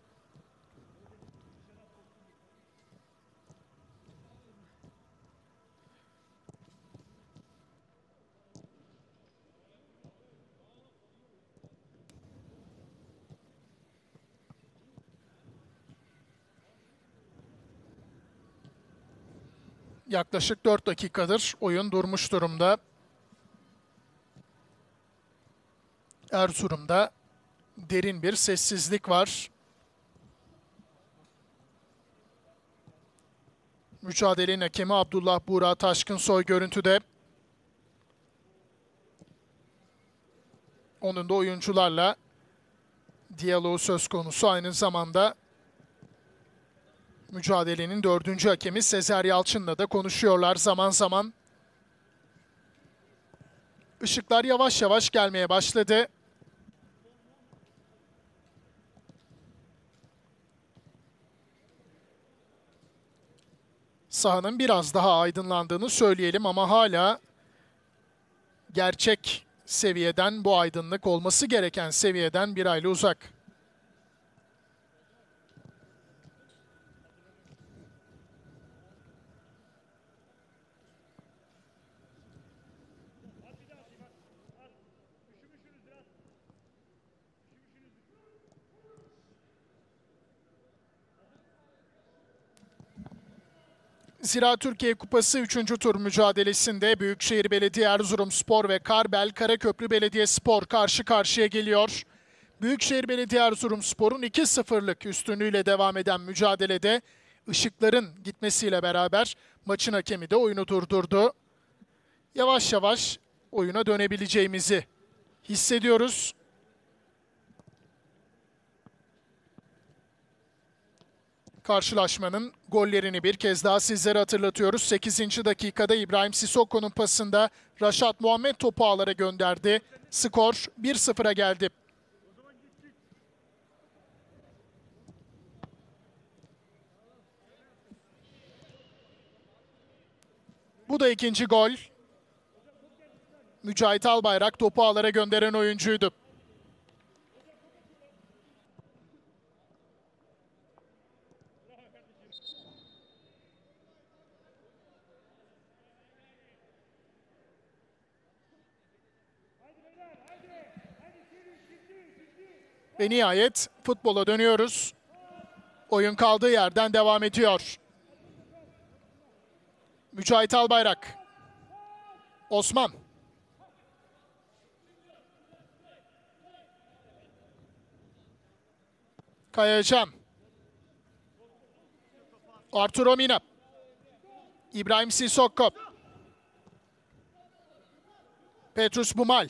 Yaklaşık dört dakikadır oyun durmuş durumda. Erzurum'da Derin bir sessizlik var. Mücadelenin hakemi Abdullah Buğra Taşkınsoy görüntüde. Onun da oyuncularla diyaloğu söz konusu. Aynı zamanda mücadelenin dördüncü hakemi Sezer Yalçın'la da konuşuyorlar zaman zaman. Işıklar yavaş yavaş gelmeye başladı. Sahanın biraz daha aydınlandığını söyleyelim ama hala gerçek seviyeden, bu aydınlık olması gereken seviyeden bir aile uzak. Zira Türkiye Kupası üçüncü tur mücadelesinde Büyükşehir Belediye Erzurumspor ve Karbel Karaköprü Belediyespor karşı karşıya geliyor. Büyükşehir Belediye Erzurumspor'un iki sıfırlık üstünlüğüyle devam eden mücadelede ışıkların gitmesiyle beraber maçın hakemi de oyunu durdurdu. Yavaş yavaş oyuna dönebileceğimizi hissediyoruz. Karşılaşmanın gollerini bir kez daha sizlere hatırlatıyoruz. sekizinci dakikada İbrahim Sissoko'nun pasında Raşat Muhammed topu ağlara gönderdi. Skor bir sıfıra geldi. Bu da ikinci gol. Mücahit Albayrak topu ağlara gönderen oyuncuydu. Ve nihayet futbola dönüyoruz. Oyun kaldığı yerden devam ediyor. Mücahit Albayrak. Osman. Kayacan. Arturo Mina. İbrahim Sissoko. Petrus Bumal.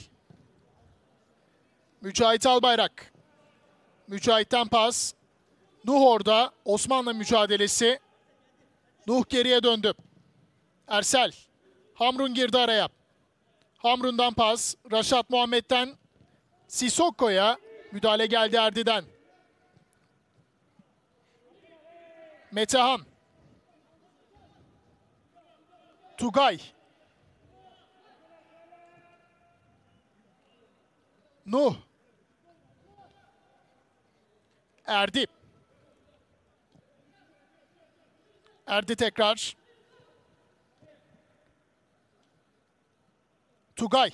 Mücahit Albayrak. Mücahit'ten pas. Nuh orada. Osman'la mücadelesi. Nuh geriye döndü. Ersel. Hamrun girdi araya. Hamrun'dan pas. Raşat Muhammed'den Sissoko'ya müdahale geldi Erdi'den. Metehan. Tugay. Nuh. Erdi. Erdi tekrar. Tugay.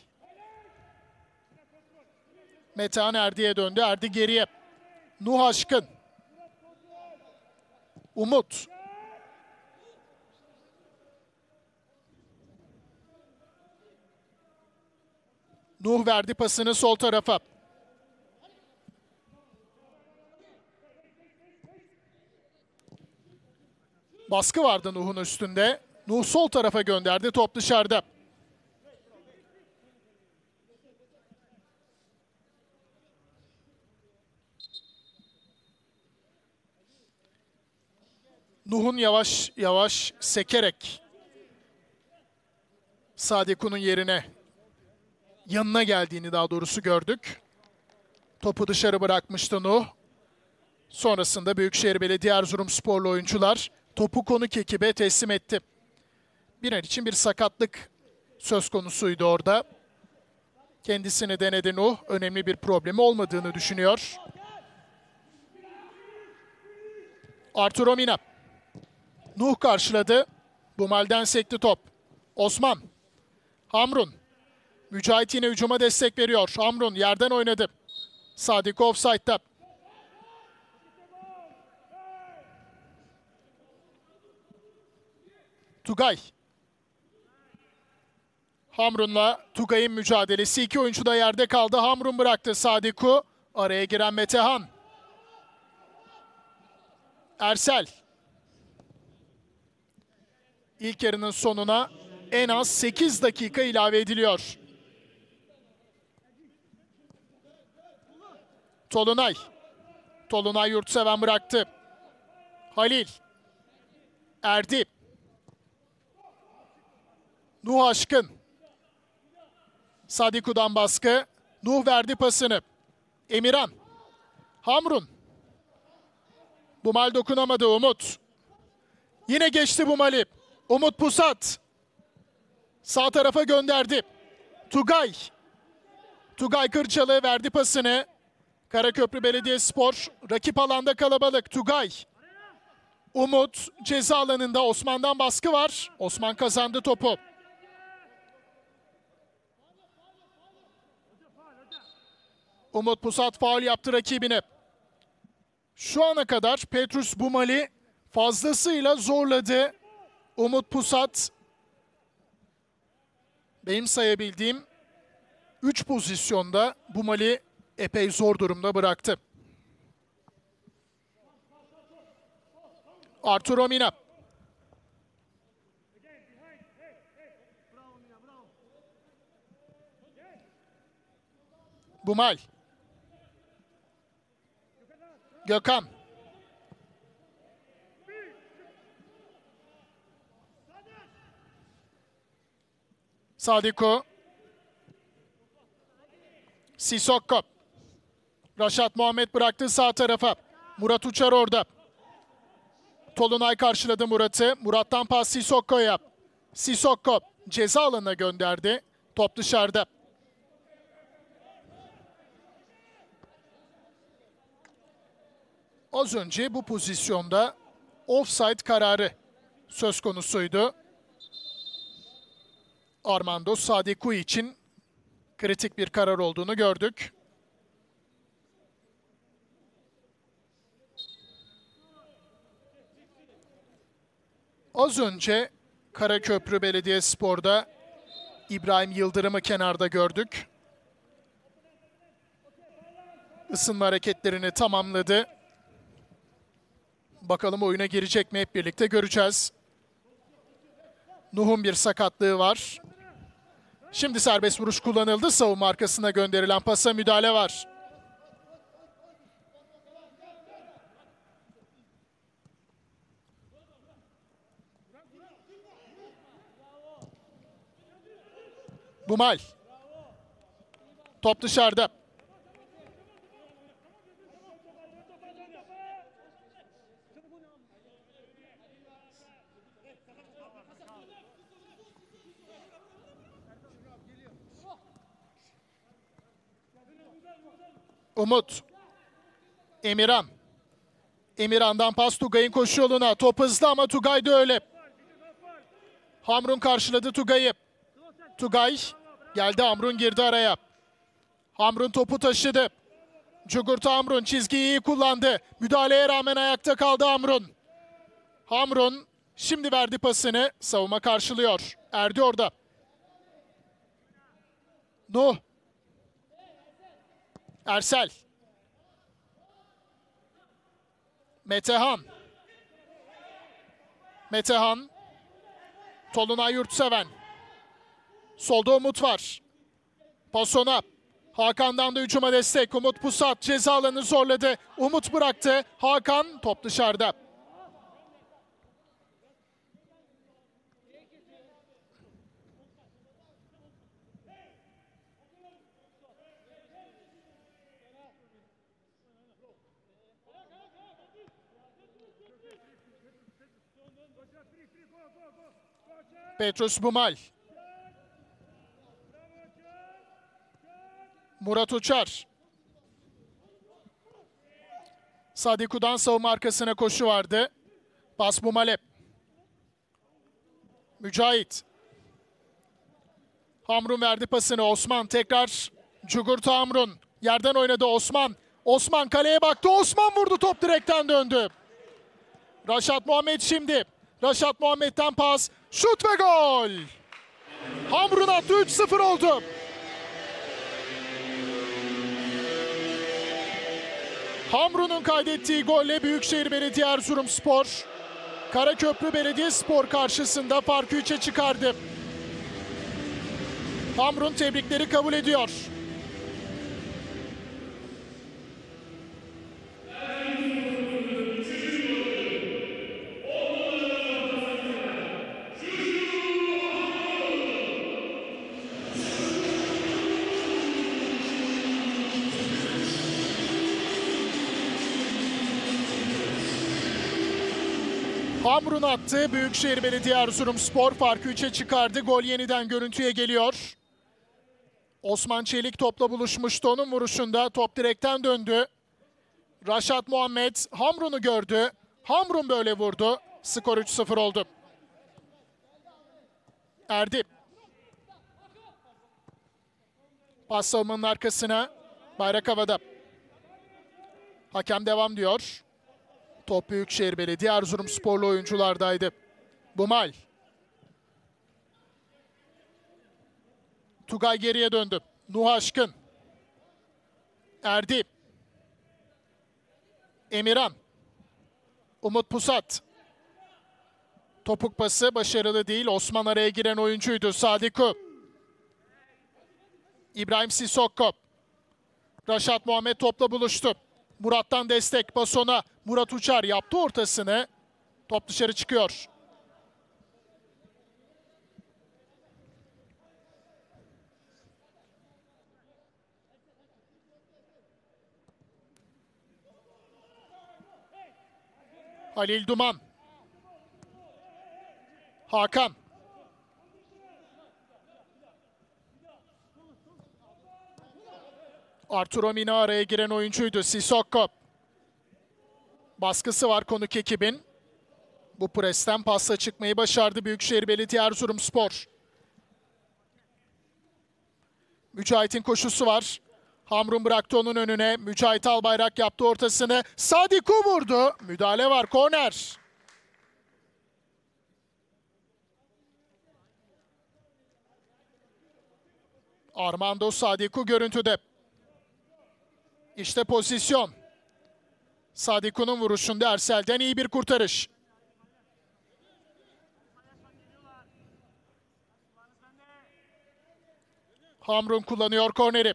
Metehan Erdi'ye döndü. Erdi geriye. Nuh Aşkın. Umut. Nuh verdi pasını sol tarafa. Baskı vardı Nuh'un üstünde. Nuh sol tarafa gönderdi. Top dışarıda. Nuh'un yavaş yavaş sekerek Sadiku'nun yerine yanına geldiğini daha doğrusu gördük. Topu dışarı bırakmıştı Nuh. Sonrasında Büyükşehir Belediye Erzurumsporlu oyuncular topu konuk ekibe teslim etti. Bir an için bir sakatlık söz konusuydu orada. Kendisini denedi Nuh. Önemli bir problemi olmadığını düşünüyor. Arturo Mina. Nuh karşıladı. Bumal'den sekti top. Osman. Hamrun. Mücahit yine hücuma destek veriyor. Hamrun yerden oynadı. Sadik offside'da. Tugay. Hamrun'la Tugay'ın mücadelesi. İki oyuncu da yerde kaldı. Hamrun bıraktı Sadiku. Araya giren Metehan. Ersel. İlk yarının sonuna en az sekiz dakika ilave ediliyor. Tolunay. Tolunay Yurtseven bıraktı. Halil. Erdi. Nuh Aşkın. Sadiku'dan baskı. Nuh verdi pasını. Emirhan. Hamrun. Bumal dokunamadı. Umut. Yine geçti Bumal'i. Umut Pusat. Sağ tarafa gönderdi. Tugay. Tugay Kırçalı verdi pasını. Karaköprü Belediyespor rakip alanda kalabalık. Tugay. Umut ceza alanında. Osman'dan baskı var. Osman kazandı topu. Umut Pusat faul yaptı rakibine. Şu ana kadar Petrus Bumal'i fazlasıyla zorladı. Umut Pusat benim sayabildiğim üç pozisyonda Bumal'i epey zor durumda bıraktı. Arturo Mina. Bumal. Gökhan. Sadiko. Sissoko. Raşat Muhammed bıraktı sağ tarafa. Murat Uçar orada. Tolunay karşıladı Murat'ı. Murat'tan pas Sissoko'ya. Sissoko ceza alanına gönderdi. Top dışarıda. Az önce bu pozisyonda offside kararı söz konusuydu. Armando Sadiku için kritik bir karar olduğunu gördük. Az önce Karaköprü Belediyespor'da İbrahim Yıldırım'ı kenarda gördük. Isınma hareketlerini tamamladı. Bakalım oyuna girecek mi, hep birlikte göreceğiz. Nuh'un bir sakatlığı var. Şimdi serbest vuruş kullanıldı. Savunma arkasına gönderilen pasa müdahale var. Bumal. Top dışarıda. Umut. Emirhan. Emirhan'dan pas Tugay'ın koşu yoluna. Top hızlı ama Tugay da öyle. Hamrun karşıladı Tugay'ı. Tugay geldi, Hamrun girdi araya. Hamrun topu taşıdı. Cugurta Hamrun çizgiyi iyi kullandı. Müdahaleye rağmen ayakta kaldı Hamrun. Hamrun şimdi verdi pasını. Savunma karşılıyor. Erdi orada. Nuh. Ersel. Metehan. Metehan. Tolunay Yurtseven. Solda Umut var. Pasona. Hakan'dan da hücuma destek. Umut Pusat ceza alanını zorladı. Umut bıraktı. Hakan top dışarıda. Petrus Bumal. Murat Uçar. Sadiku'dan savunma arkasına koşu vardı. Pas Bumal'e. Mücahit. Hamrun verdi pasını. Osman tekrar. Cugurta Hamrun. Yerden oynadı Osman. Osman kaleye baktı. Osman vurdu. Top direkten döndü. Raşat Muhammed şimdi. Raşat Muhammed'den pas. Şut ve gol. Hamrun attı. üç sıfır oldu. Hamrun'un kaydettiği golle Büyükşehir Belediye Erzurumspor Karaköprü Belediyespor karşısında farkı üçe çıkardı. Hamrun tebrikleri kabul ediyor. Hamrun attı. Büyükşehir Belediye Erzurumspor farkı üçe çıkardı. Gol yeniden görüntüye geliyor. Osman Çelik topla buluşmuştu. Onun vuruşunda top direkten döndü. Raşat Muhammed Hamrun'u gördü. Hamrun böyle vurdu. Skor üç sıfır oldu. Erdi. Pas savunmanın arkasına. Bayrak havada. Hakem devam diyor. Top Büyükşehir Belediye Erzurumsporlu oyunculardaydı. Bumal. Tugay geriye döndü. Nuh Aşkın. Erdi. Emirhan. Umut Pusat. Topuk pası başarılı değil. Osman araya giren oyuncuydu. Sadiku. İbrahim Sissoko. Raşat Muhammed topla buluştu. Murat'tan destek. Bason'a. Murat Uçar yaptı ortasını. Top dışarı çıkıyor. Halil Duman. Hakan. Arturo Mina araya giren oyuncuydu. Sissoko. Baskısı var konuk ekibin. Bu presten pasla çıkmayı başardı Büyükşehir Belediye Erzurumspor. Mücahit'in koşusu var. Hamrun bıraktı onun önüne. Mücahit Albayrak yaptı ortasını. Sadiku vurdu. Müdahale var. Korner. Armando Sadiku görüntüde. İşte pozisyon. Sadiku'nun vuruşunda Ersel'den iyi bir kurtarış. Hamrun kullanıyor korneri.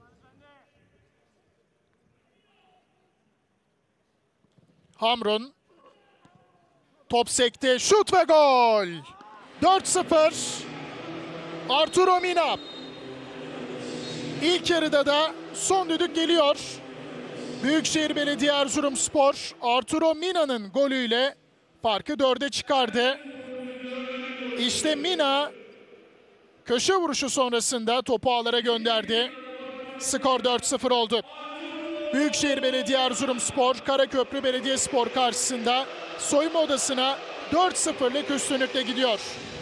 Hamrun. Top sekti. Şut ve gol. dört sıfır. Arturo Mina. İlk yarıda da son düdük geliyor. Büyükşehir Belediye Erzurumspor Arturo Mina'nın golüyle farkı dörde çıkardı. İşte Mina köşe vuruşu sonrasında topu ağlara gönderdi. Skor dört sıfır oldu. Büyükşehir Belediye Erzurumspor Karaköprü Belediyespor karşısında soyunma odasına dört sıfırlık üstünlükle gidiyor.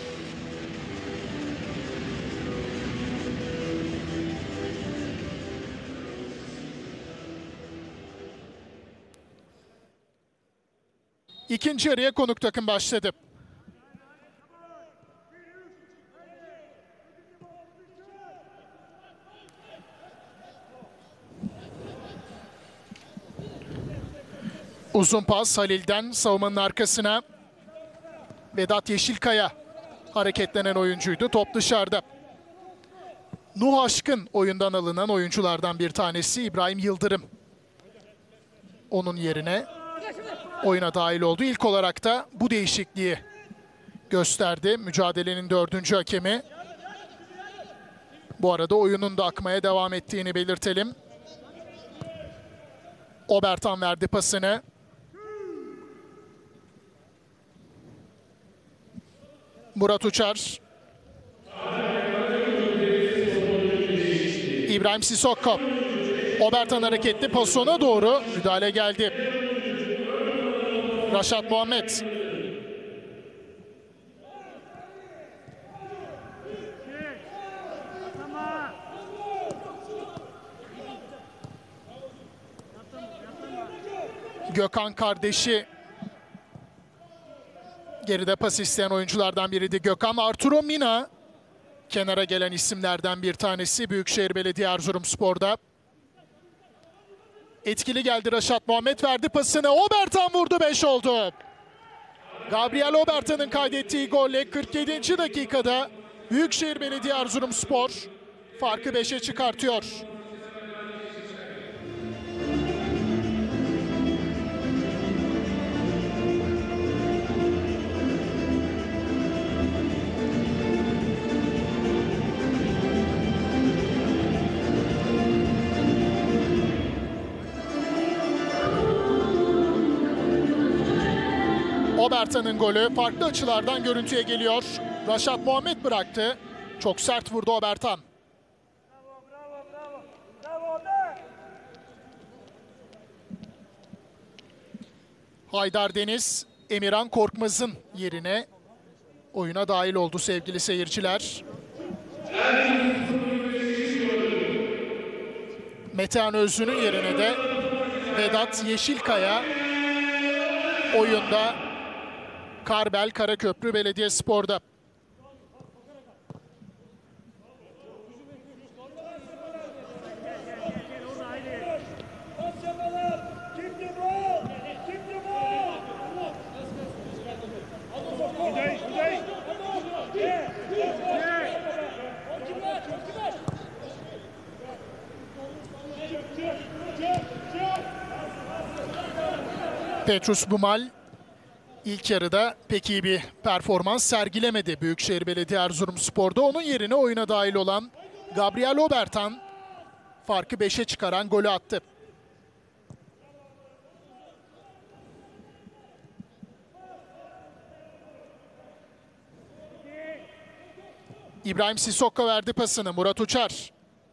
İkinci yarıya konuk takım başladı. Uzun pas Halil'den savunmanın arkasına. Vedat Yeşilkaya hareketlenen oyuncuydu. Top dışarıda. Nuh Aşkın oyundan alınan oyunculardan bir tanesi. İbrahim Yıldırım onun yerine oyuna dahil oldu. İlk olarak da bu değişikliği gösterdi. Mücadelenin dördüncü hakemi. Bu arada oyunun da akmaya devam ettiğini belirtelim. Obertan verdi pasını. Murat Uçar. İbrahim Sissoko. Obertan hareketli pozisyona doğru müdahale geldi. Raşat Muhammed. Gökhan kardeşi geride pas isteyen oyunculardan biriydi. Gökhan. Arturo Mina kenara gelen isimlerden bir tanesi Büyükşehir Belediye Erzurumspor'da. Etkili geldi Raşat Muhammed, verdi pasını. Obertan vurdu, beş oldu. Gabriel Obertan'ın kaydettiği golle kırk yedinci dakikada Büyükşehir Belediye Erzurumspor farkı beşe çıkartıyor. Obertan'ın golü farklı açılardan görüntüye geliyor. Raşat Muhammed bıraktı. Çok sert vurdu Obertan. Bravo, bravo, bravo. Bravo be! Haydar Deniz, Emirhan Korkmaz'ın yerine oyuna dahil oldu sevgili seyirciler. Metehan Özlü'nün yerine de Vedat Yeşilkaya oyunda Karbel Karaköprü Belediyespor'da. Petrus Bumal ilk yarıda pek iyi bir performans sergilemedi Büyükşehir Belediye Erzurumspor'da. Onun yerine oyuna dahil olan Gabriel Obertan farkı beşe çıkaran golü attı. İbrahim Sissoko verdi pasını. Murat Uçar.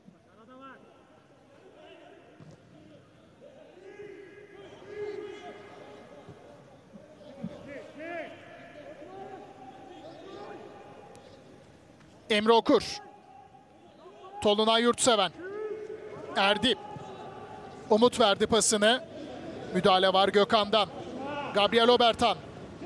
Emre Okur. Tolunay Yurtseven. Erdip. Umut verdi pasını. Müdahale var Gökhan'dan. Gabriel Obertan.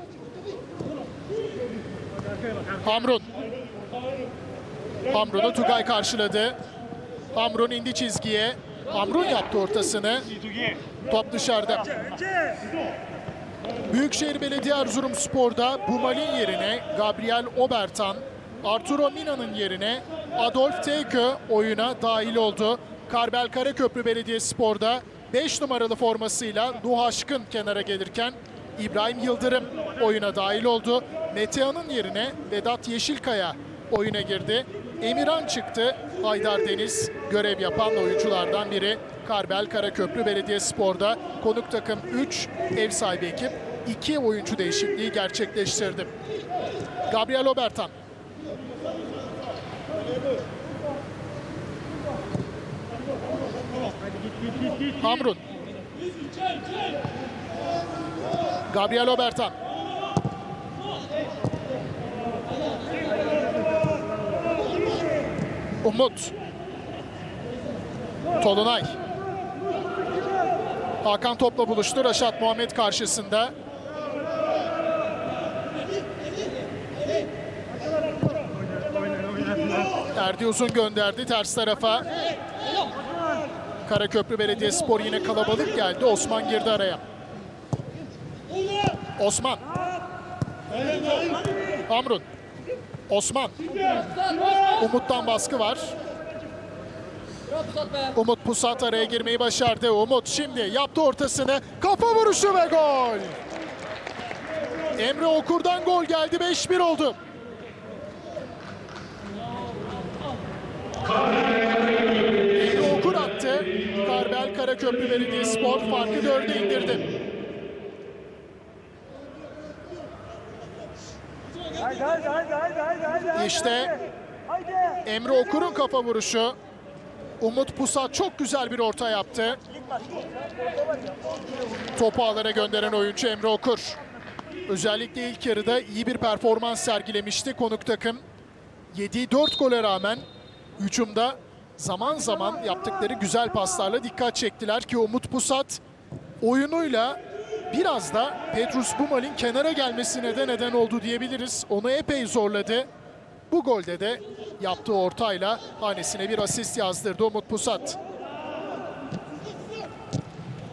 Hamrun. Hamrun'u Tugay karşıladı. Hamrun indi çizgiye. Hamrun yaptı ortasını. Top dışarıda. Büyükşehir Belediye Erzurumspor'da Bumal'in yerine Gabriel Obertan, Arturo Mina'nın yerine Adolf Teykö oyuna dahil oldu. Karbel Karaköprü Belediyespor'da beş numaralı formasıyla Nuh Aşkın kenara gelirken İbrahim Yıldırım oyuna dahil oldu. Metehan'ın yerine Vedat Yeşilkaya oyuna girdi. Emirhan çıktı. Haydar Deniz görev yapan oyunculardan biri. Karbel Karaköprü Belediyespor'da konuk takım üç, ev sahibi ekip iki oyuncu değişikliği gerçekleştirdi. Gabriel Obertan. Hamrun. Gabriel Obertan. Umut. Tolunay. Hakan topla buluştu. Raşat Muhammed karşısında. Erdi Uzun gönderdi ters tarafa. Karaköprü Belediyespor yine kalabalık geldi. Osman girdi araya. Osman. Hamrun. Osman. Umut'tan baskı var. Umut Pusat araya girmeyi başardı. Umut şimdi yaptı ortasını. Kafa vuruşu ve gol. Emre Okur'dan gol geldi. beş bir oldu. Emre Okur attı. Karbel Karaköprü Belediyespor farkı dörde indirdi. İşte Emre Okur'un kafa vuruşu. Umut Pusat çok güzel bir orta yaptı. Topu ağlara gönderen oyuncu Emre Okur. Özellikle ilk yarıda iyi bir performans sergilemişti konuk takım. Yediği dört gole rağmen hücumda zaman zaman yaptıkları güzel paslarla dikkat çektiler ki Umut Pusat oyunuyla biraz da Petrus Bumal'in kenara gelmesine de neden oldu diyebiliriz. Onu epey zorladı. Bu golde de yaptığı ortayla hanesine bir asist yazdırdı Umut Pusat.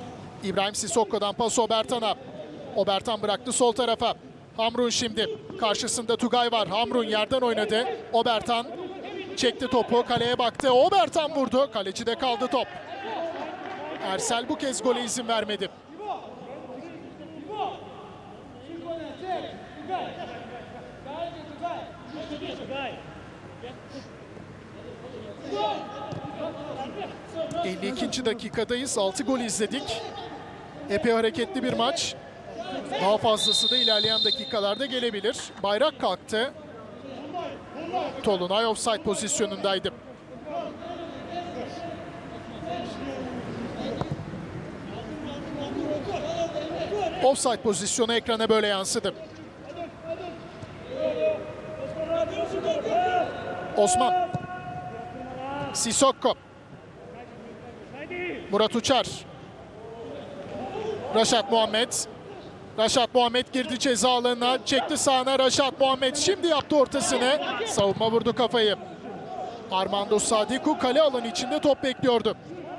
İbrahim Sissokko'dan pas Obertan'a. Obertan bıraktı sol tarafa. Hamrun şimdi. Karşısında Tugay var. Hamrun yerden oynadı. Obertan çekti topu. Kaleye baktı. Obertan vurdu. Kalecide kaldı top. Ersel bu kez gole izin vermedi. elli ikinci dakikadayız. altı gol izledik. Epey hareketli bir maç. Daha fazlası da ilerleyen dakikalarda gelebilir. Bayrak kalktı. Tolunay offside pozisyonundaydı. Offside pozisyonu ekrana böyle yansıdı. Osman. Sissoko. Murat Uçar. Raşat Muhammed. Raşat Muhammed girdi ceza alanına. Çekti sağına Raşat Muhammed. Şimdi yaptı ortasını. Savunma vurdu kafayı. Armando Sadiku kale alanı içinde top bekliyordu.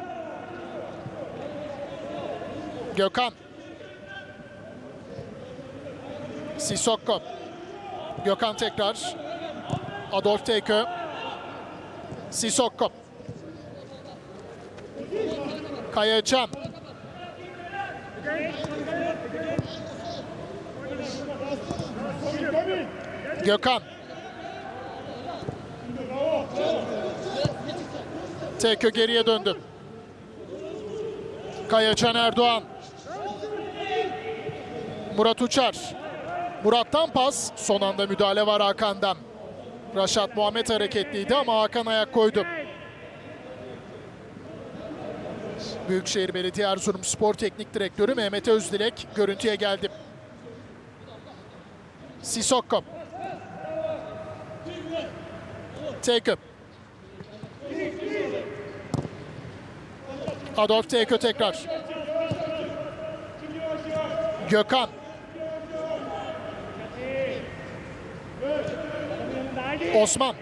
Gökhan. Sissoko. Gökhan tekrar. Adolf Tekö. Sissoko. Kayacan. Gökhan. Tekö geriye döndü. Kayacan Erdoğan. Murat Uçar. Murat'tan pas. Son anda müdahale var Hakan'dan. Raşat Muhammed hareketliydi ama Hakan ayak koydu. Büyükşehir Belediye Erzurumspor Teknik Direktörü Mehmet Özdilek görüntüye geldi. Sissoko. Tekö. Adolf Tekö tekrar. Gökhan. Osman.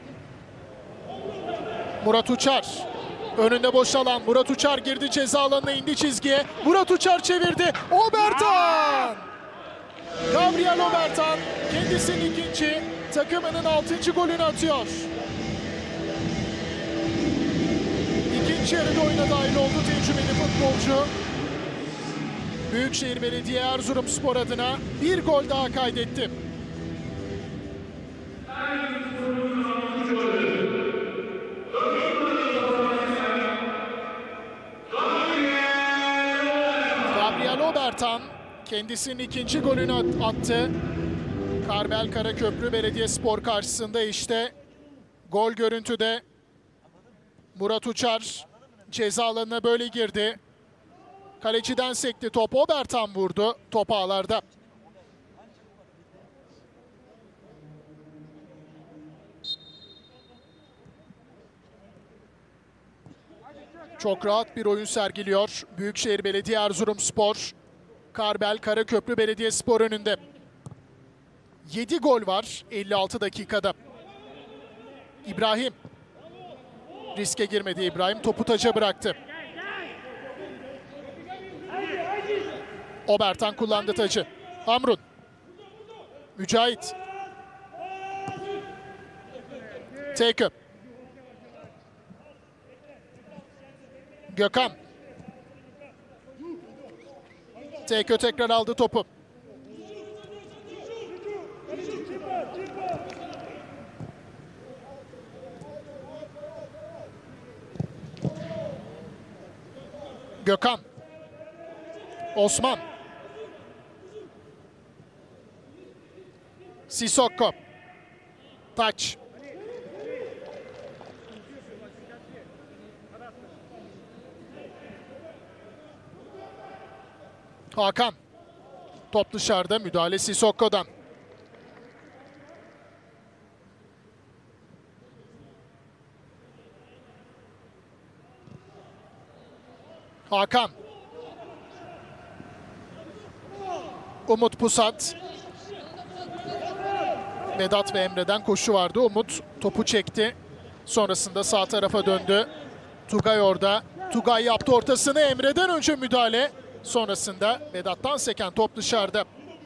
Murat Uçar. Önünde boş alan. Murat Uçar girdi ceza alanına, indi çizgiye. Murat Uçar çevirdi. Obertan! Gabriel Obertan kendisinin ikinci, takımının altıncı golünü atıyor. İkinci yarıda oyuna dahil oldu tecrübeli futbolcu. Büyükşehir Belediye Erzurumspor adına bir gol daha kaydetti. Gabriel Obertan kendisinin ikinci golünü attı. Karbel Karaköprü Belediyespor karşısında işte gol görüntüde. Murat Uçar ceza alanına böyle girdi. Kaleciden sekti top. Obertan vurdu. Top ağlarda. Çok rahat bir oyun sergiliyor Büyükşehir Belediye Erzurumspor. Karbel Karaköprü Belediyespor önünde. yedi gol var elli altı dakikada. İbrahim. Riske girmedi İbrahim. Topu taca bıraktı. Obertan kullandı tacı. Hamrun. Mücahit. Tekö. Gökhan. Tekö tekrar aldı topu. Gökhan. Osman. Sissoko. Taç. Hakan. Top dışarıda, müdahale Sissokko'dan. Hakan. Umut Pusat. Vedat ve Emre'den koşu vardı. Umut topu çekti. Sonrasında sağ tarafa döndü. Tugay orada. Tugay yaptı ortasını. Emre'den önce müdahale. Sonrasında Vedat'tan seken top dışarıda.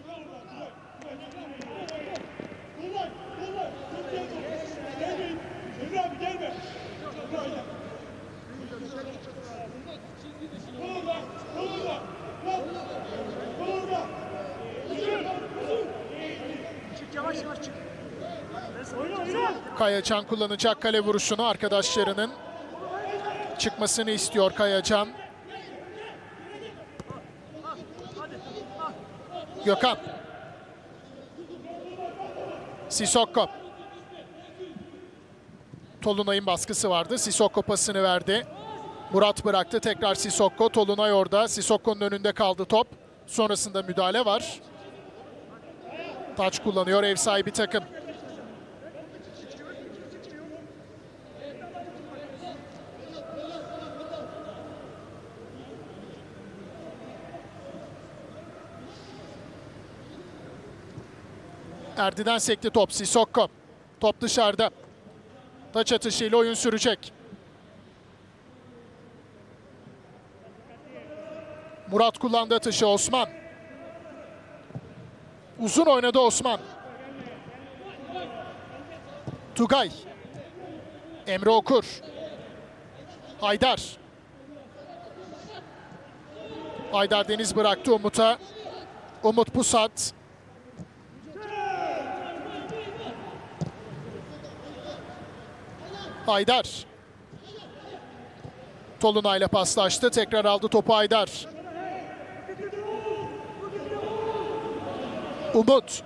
Yavaş yavaş çık. Kayacan kullanacak kale vuruşunu, arkadaşlarının çıkmasını istiyor Kayacan. Gökhan. Sissoko. Tolunay'ın baskısı vardı. Sissoko pasını verdi. Murat bıraktı. Tekrar Sissoko. Tolunay orada. Sissoko'nun önünde kaldı top. Sonrasında müdahale var. Taç kullanıyor ev sahibi takım. Erdi'den sekti top. Sissoko. Top dışarıda. Taç atışıyla oyun sürecek. Murat kullandı atışı. Osman. Uzun oynadı Osman. Tugay. Emre Okur. Haydar. Haydar Deniz bıraktı Umut'a. Umut Pusat. Haydar. Tolunay'la paslaştı. Tekrar aldı topu Haydar. Umut.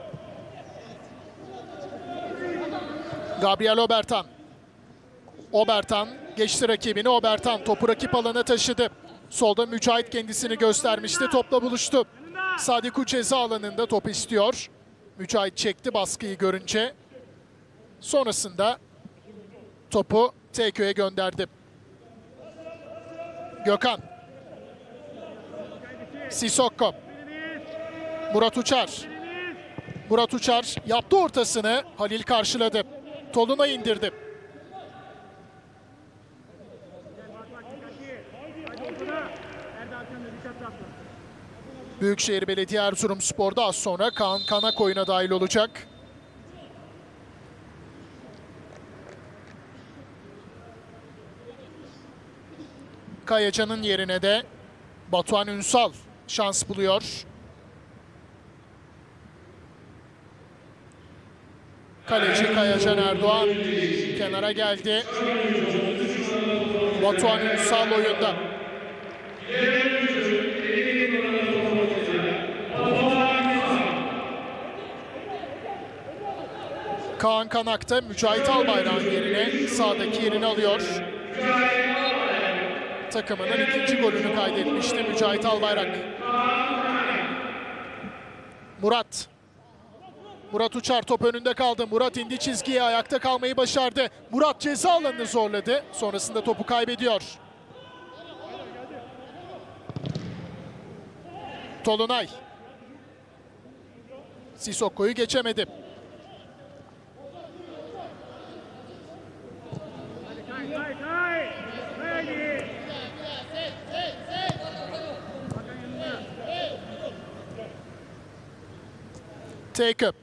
Gabriel Obertan. Obertan geçti rakibini. Obertan topu rakip alana taşıdı. Solda Mücahit kendisini göstermişti. Topla buluştu. Sadiku ceza alanında top istiyor. Mücahit çekti baskıyı görünce. Sonrasında topu Tekkö'ye gönderdi. Gökhan. Sissoko. Murat Uçar. Murat Uçar yaptı ortasını. Halil karşıladı. Tolunay indirdi. Büyükşehir Belediye Erzurumspor'da az sonra Kaan Kanak oyuna dahil olacak. Kayacan'ın yerine de Batuhan Ünsal şans buluyor. Kaleci Kayacan Erdoğan kenara geldi. Batuhan Ünsal oyunda. Kaan Kanak da Mücahit Albayrak'ın yerine sağdaki yerini alıyor. Takımının ikinci golünü kaydetmişti Mücahit Albayrak. Murat. Murat Uçar top önünde kaldı. Murat indi çizgiye, ayakta kalmayı başardı. Murat ceza alanını zorladı. Sonrasında topu kaybediyor. Tolunay. Sissoko'yu geçemedi. Take-up.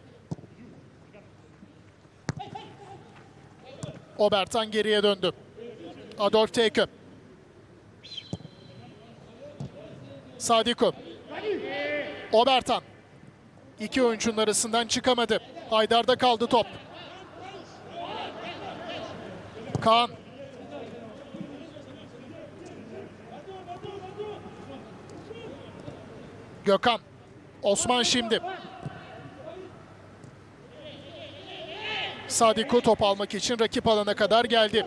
Obertan geriye döndü. Adolf Take-up. Sadiku. Obertan. İki oyuncunun arasından çıkamadı. Haydar'da kaldı top. Kaan. Gökhan. Osman şimdi. Sadiku top almak için rakip alana kadar geldi.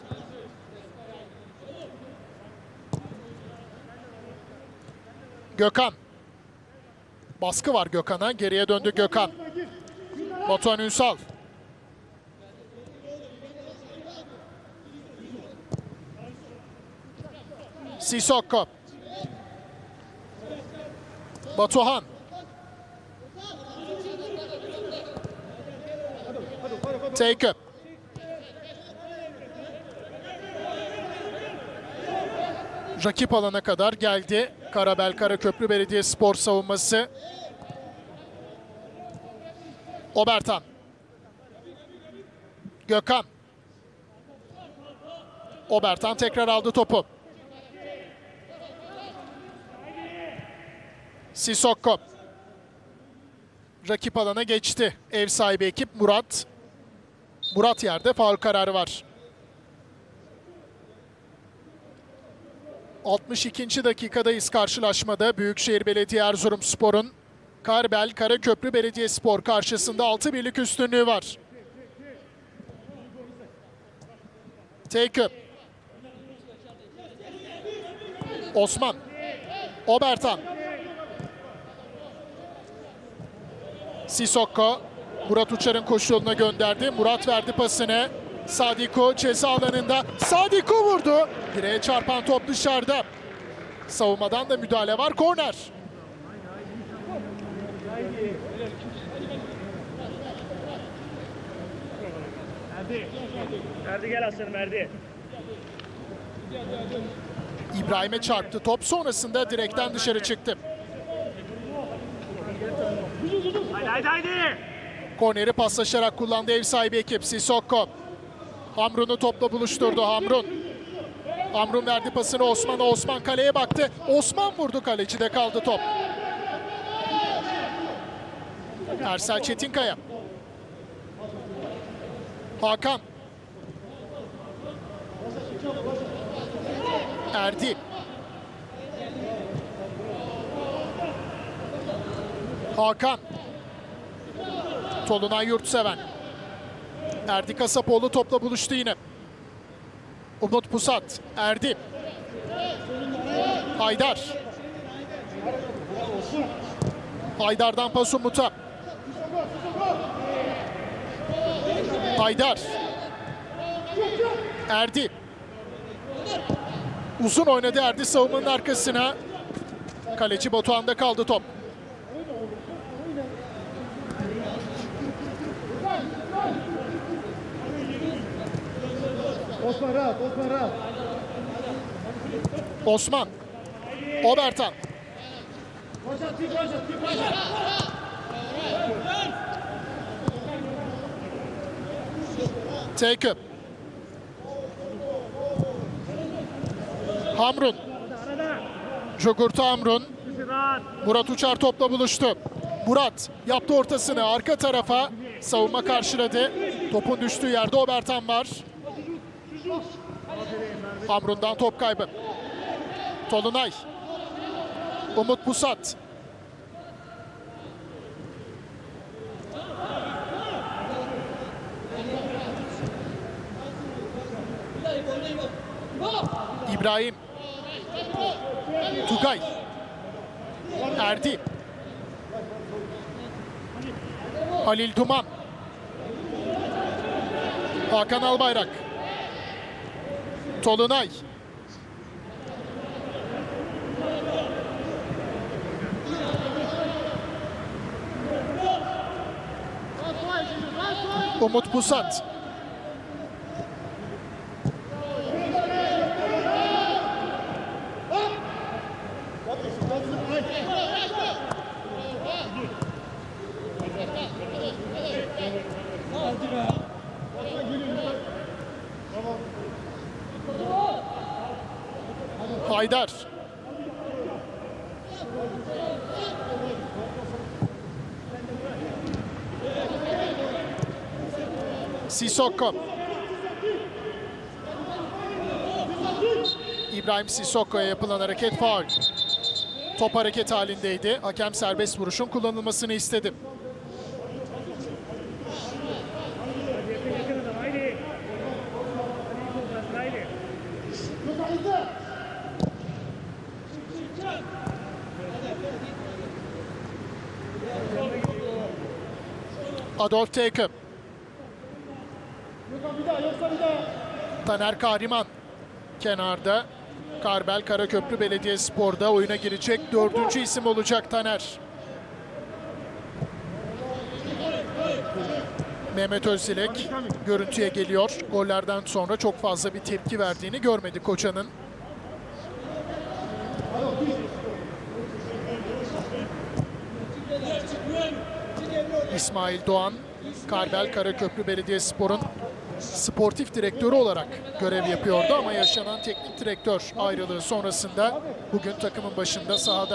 Gökhan. Baskı var Gökhan'a. Geriye döndü Gökhan. Batuhan Ünsal. Sissoko. Batuhan. Take-up. Rakip alana kadar geldi. Karabel Karaköprü Belediyespor savunması. Obertan. Gökhan. Obertan tekrar aldı topu. Sissoko. Rakip alana geçti. Ev sahibi ekip Murat. Murat yerde, faul kararı var. altmış ikinci dakikadayız karşılaşmada. Büyükşehir Belediye Erzurumspor'un Karabel Karaköprü Belediyespor karşısında altı birlik üstünlüğü var. Teykü. Osman. Obertan. Sissoko. Murat Uçar'ın koşu yoluna gönderdi. Murat verdi pasını. Sadiko ceza alanında. Sadiko vurdu. Direğe çarpan top dışarıda. Savunmadan da müdahale var. Korner. Erdi. Erdi gel aslanım Erdi. İbrahim'e çarptı top. Sonrasında direkten dışarı çıktı. Haydi haydi haydi. Korneri paslaşarak kullandı ev sahibi ekip. Sissoko. Hamrun'u topla buluşturdu. Hamrun. Hamrun verdi pasını Osman'a. Osman kaleye baktı. Osman vurdu. Kalecide kaldı top. Ersel Çetinkaya. Hakan. Erdi. Hakan. Tolunay Yurtseven. Erdi Kasapoğlu topla buluştu yine. Umut Pusat. Erdi. Haydar. Haydar'dan pas Umut'a. Haydar. Erdi. Uzun oynadı Erdi savunmanın arkasına. Kaleci Batuhan'da kaldı top. Osman rahat, Osman rahat. Osman. Obertan. Koşat, bir koşat, bir koşat. Teykü. Hamrun. Jogurta Hamrun. Murat Uçar topla buluştu. Murat yaptı ortasını arka tarafa. Savunma karşıladı. Topun düştüğü yerde Obertan var. Hamrun'dan top kaybı. Tolunay. Umut Pusat. İbrahim. Tugay. Erdi. Halil Duman. Hakan Albayrak. Tolunay. Umut Pusat. Haydar. Sissoko. İbrahim Sissoko'ya yapılan hareket faul. Top hareket halindeydi. Hakem serbest vuruşun kullanılmasını istedi. Adolf Teykü. Taner Kahriman kenarda. Karabel Karaköprü Belediyespor'da oyuna girecek dördüncü isim olacak Taner. Mehmet Özdilek görüntüye geliyor. Gollerden sonra çok fazla bir tepki verdiğini görmedik hocanın. İsmail Doğan, Karbel Karaköprü Belediyespor'un sportif direktörü olarak görev yapıyordu ama yaşanan teknik direktör ayrılığı sonrasında bugün takımın başında sahada.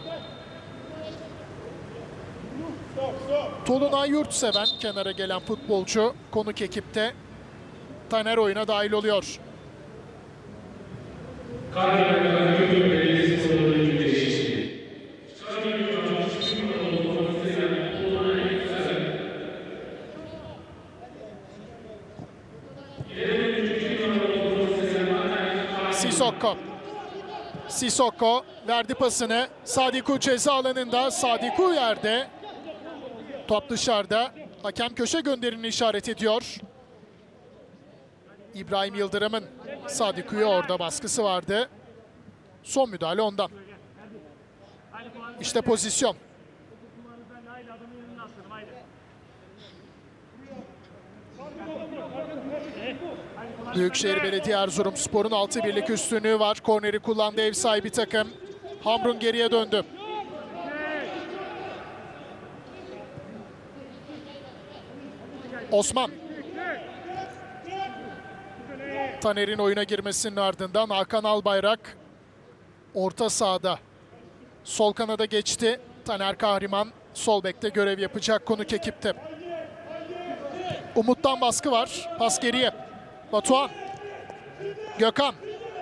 Tolunay Yurtseven kenara gelen futbolcu konuk ekipte. Taner oyuna dahil oluyor. Sissoko. Sissoko verdi pasını. Sadiku ceza alanında. Sadiku yerde. Top dışarıda. Hakem köşe gönderini işaret ediyor. İbrahim Yıldırım'ın Sadiku'ya orada baskısı vardı. Son müdahale ondan. İşte pozisyon. Büyükşehir Belediye Erzurumspor'un altı birlik üstünlüğü var. Korneri kullandı ev sahibi takım. Hamrun geriye döndü. Osman. Taner'in oyuna girmesinin ardından Hakan Albayrak orta sahada. Sol kanada geçti. Taner Kahriman sol bekte görev yapacak konuk ekipte. Umut'tan baskı var. Pas geriye. Batuhan. Gökhan.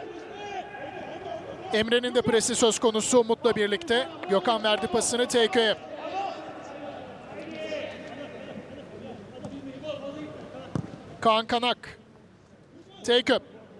Emre'nin de presi söz konusu Umut'la birlikte. Gökhan verdi pasını Teyköy'e. Kaan Kanak. Teykö.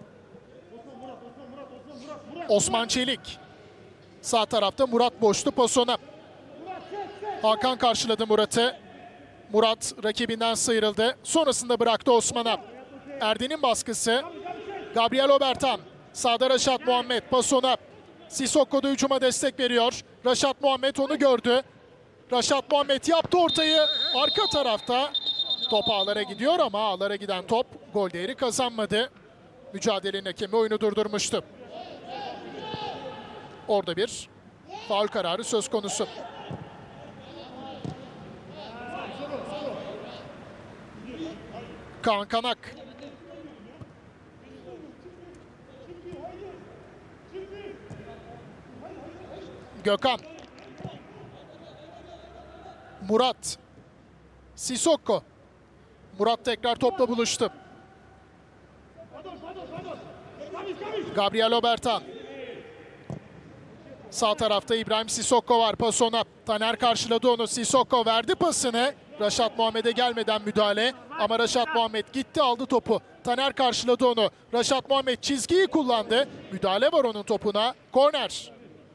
Osman Çelik. Sağ tarafta Murat boştu pasona. Hakan karşıladı Murat'ı. Murat rakibinden sıyrıldı. Sonrasında bıraktı Osman'a. Erdin'in baskısı. Gabriel Obertan. Sağda Raşat Muhammed pasona. Sissoko da hücuma destek veriyor. Raşat Muhammed onu gördü. Raşat Muhammed yaptı ortayı. Arka tarafta top ağlara gidiyor ama ağlara giden top gol değeri kazanmadı. Mücadelenin hakemi oyunu durdurmuştu. Orada bir faul kararı söz konusu. Kaan Kanak. Gökhan. Murat. Sissoko. Murat tekrar topla buluştu. Gabriel Obertan. Sağ tarafta İbrahim Sissoko var. Pas ona. Taner karşıladı onu. Sissoko verdi pasını. Raşat Muhammed'e gelmeden müdahale. Ama Raşat Muhammed gitti aldı topu. Taner karşıladı onu. Raşat Muhammed çizgiyi kullandı. Müdahale var onun topuna. Korner.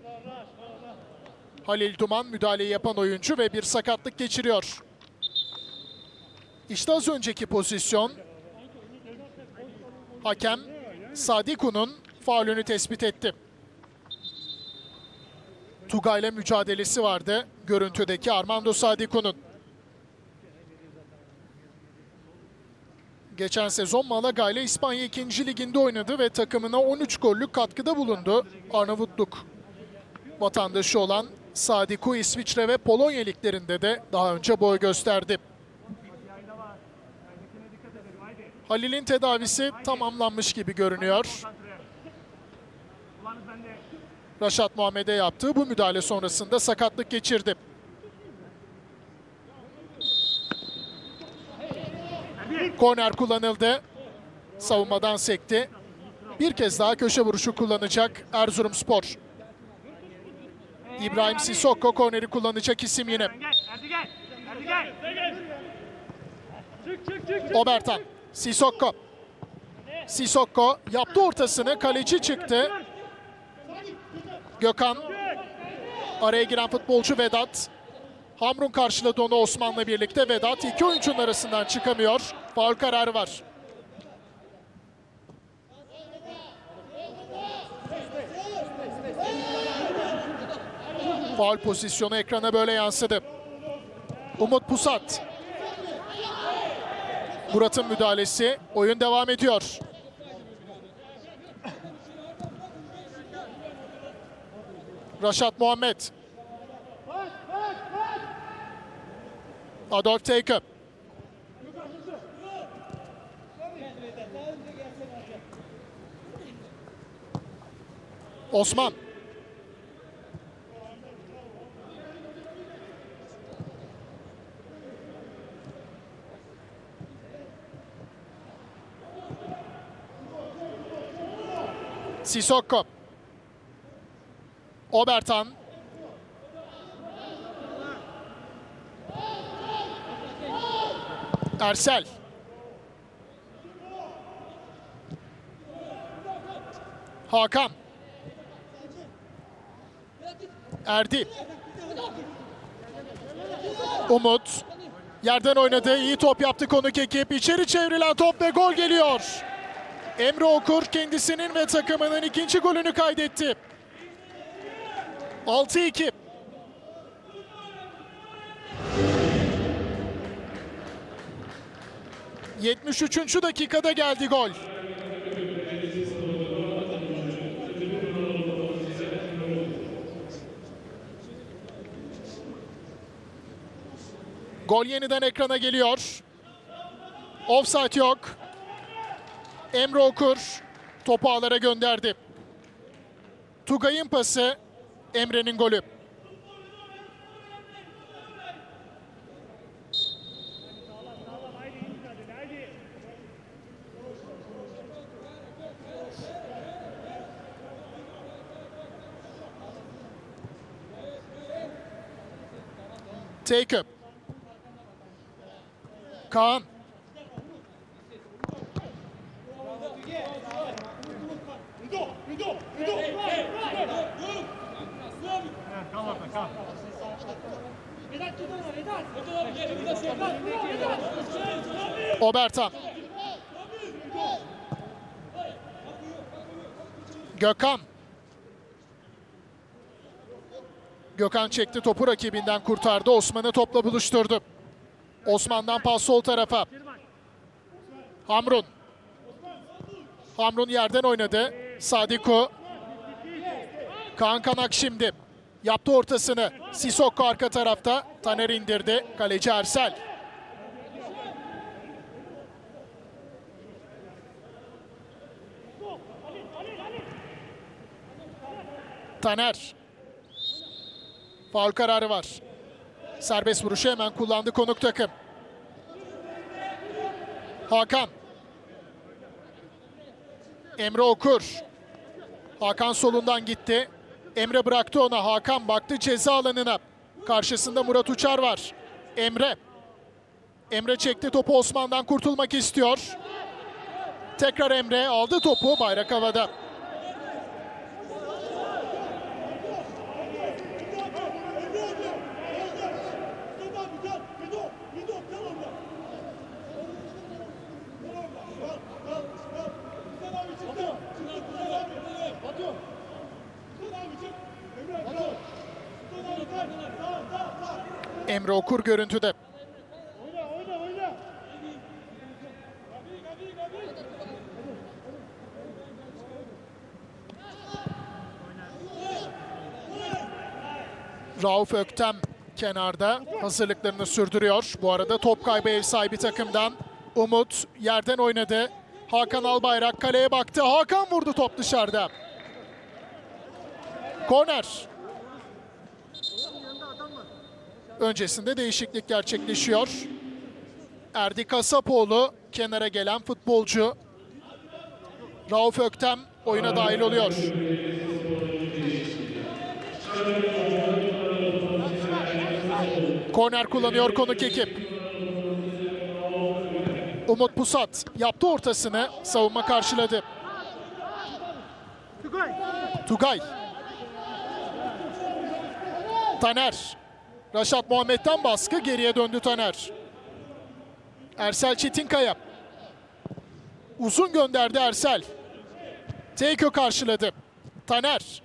Halil Duman müdahaleyi yapan oyuncu ve bir sakatlık geçiriyor. İşte az önceki pozisyon. Hakem Sadiku'nun faulünü tespit etti. Tugay'la mücadelesi vardı görüntüdeki Armando Sadiku'nun. Geçen sezon Malaga ile İspanya ikinci liginde oynadı ve takımına on üç gollük katkıda bulundu. Arnavutluk vatandaşı olan Sadiku İsviçre ve Polonya liglerinde de daha önce boy gösterdi. Halil'in tedavisi tamamlanmış gibi görünüyor. Raşat Muhammed'e yaptığı bu müdahale sonrasında sakatlık geçirdi. Korner kullanıldı. Savunmadan sekti. Bir kez daha köşe vuruşu kullanacak Erzurumspor. İbrahim Sissoko korneri kullanacak isim yine. Obertan. Sissoko. Sissoko yaptı ortasını. Kaleci çıktı. Gökhan. Araya giren futbolcu Vedat. Hamrun karşıladı onu Osman'la birlikte. Vedat iki oyuncunun arasından çıkamıyor. Faul kararı var. Faul pozisyonu ekrana böyle yansıdı. Umut Pusat. Murat'ın müdahalesi. Oyun devam ediyor. Raşat Muhammed. Adolf Teyköp. Osman. Sissoko. Obertan. Ersel. Hakan. Erdi. Umut. Yerden oynadı. İyi top yaptı konuk ekip. İçeri çevrilen top ve gol geliyor. Emre Okur kendisinin ve takımının ikinci golünü kaydetti. altı iki. yetmiş üçüncü dakikada geldi gol. Gol yeniden ekrana geliyor. Offside yok. Emre Okur topu ağlara gönderdi. Tugay'ın pası, Emre'nin golü. Teyköp. Kaan. Obertan. Gökhan. Gökhan çekti topu, rakibinden kurtardı. Osman'ı topla buluşturdu. Osman'dan pas sol tarafa. Hamrun. Hamrun yerden oynadı. Sadiko. Kaan Kanak şimdi. Yaptı ortasını. Sissoko arka tarafta. Taner indirdi. Kaleci Ersel. Taner. Faul kararı var. Serbest vuruşu hemen kullandı konuk takım. Hakan. Emre Okur. Hakan solundan gitti. Emre bıraktı ona. Hakan baktı ceza alanına. Karşısında Murat Uçar var. Emre. Emre çekti topu, Osman'dan kurtulmak istiyor. Tekrar Emre aldı topu, bayrak havada. Emre Okur görüntüde. Rauf Öktem kenarda hazırlıklarını sürdürüyor. Bu arada top kaybı ev sahibi takımdan. Umut yerden oynadı. Hakan Albayrak kaleye baktı. Hakan vurdu, top dışarıda. Korner. Öncesinde değişiklik gerçekleşiyor. Erdi Kasapoğlu kenara gelen futbolcu. Rauf Öktem oyuna dahil oluyor. Korner kullanıyor konuk ekip. Umut Pusat yaptı ortasını. Savunma karşıladı. Tugay. Taner. Raşat Muhammed'den baskı, geriye döndü Taner. Ersel Çetinkaya. Uzun gönderdi Ersel. Teyko karşıladı. Taner.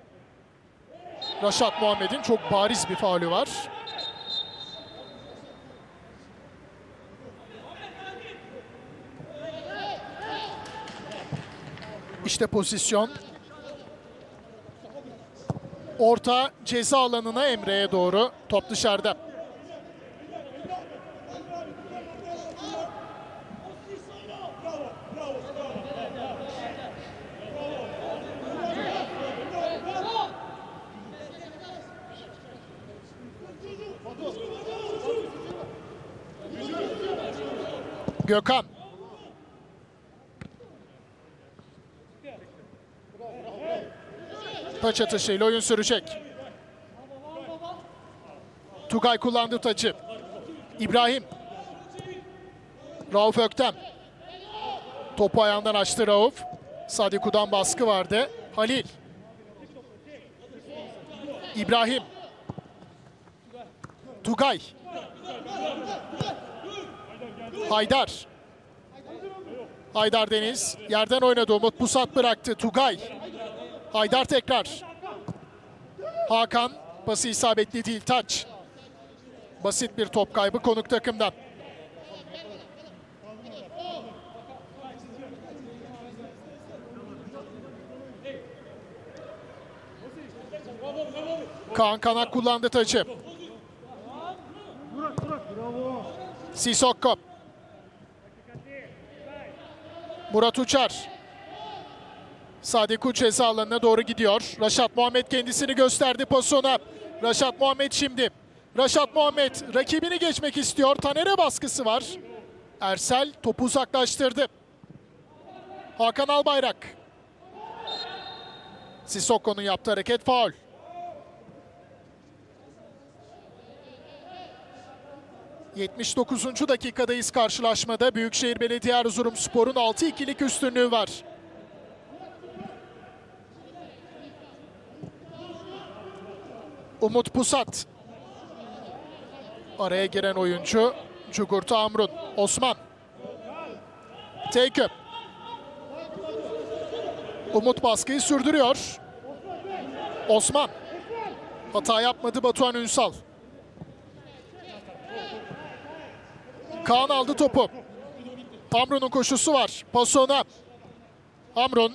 Raşat Muhammed'in çok bariz bir faulü var. İşte pozisyon. Orta ceza alanına Emre'ye doğru. Top dışarıda. Gökhan. Taç atışıyla oyun sürecek. Tugay kullandı taçı. İbrahim. Rauf Öktem. Topu ayağından açtı Rauf. Sadiku'dan baskı vardı. Halil. İbrahim. Tugay. Haydar. Haydar Deniz. Yerden oynadı. Umut Pusat bıraktı. Tugay. Haydar tekrar. Hakan. Pası isabetli değil. Taç. Basit bir top kaybı konuk takımdan. Kaan Kanak kullandı taçı. Sissoko. Murat Uçar. Sadiku ceza alanına doğru gidiyor. Raşat Muhammed kendisini gösterdi pozisyona. Raşat Muhammed şimdi. Raşat Muhammed rakibini geçmek istiyor. Taner'e baskısı var. Ersel topu uzaklaştırdı. Hakan Albayrak. Sissoko'nun yaptığı hareket faul. yetmiş dokuzuncu dakikadayız karşılaşmada. Büyükşehir Belediye Erzurumspor'un altı ikilik üstünlüğü var. Umut Pusat. Araya giren oyuncu Cugurta Amrun. Osman. Teykö. Umut baskıyı sürdürüyor. Osman. Hata yapmadı Batuhan Ünsal. Kaan aldı topu. Amrun'un koşusu var. Pasona. Amrun.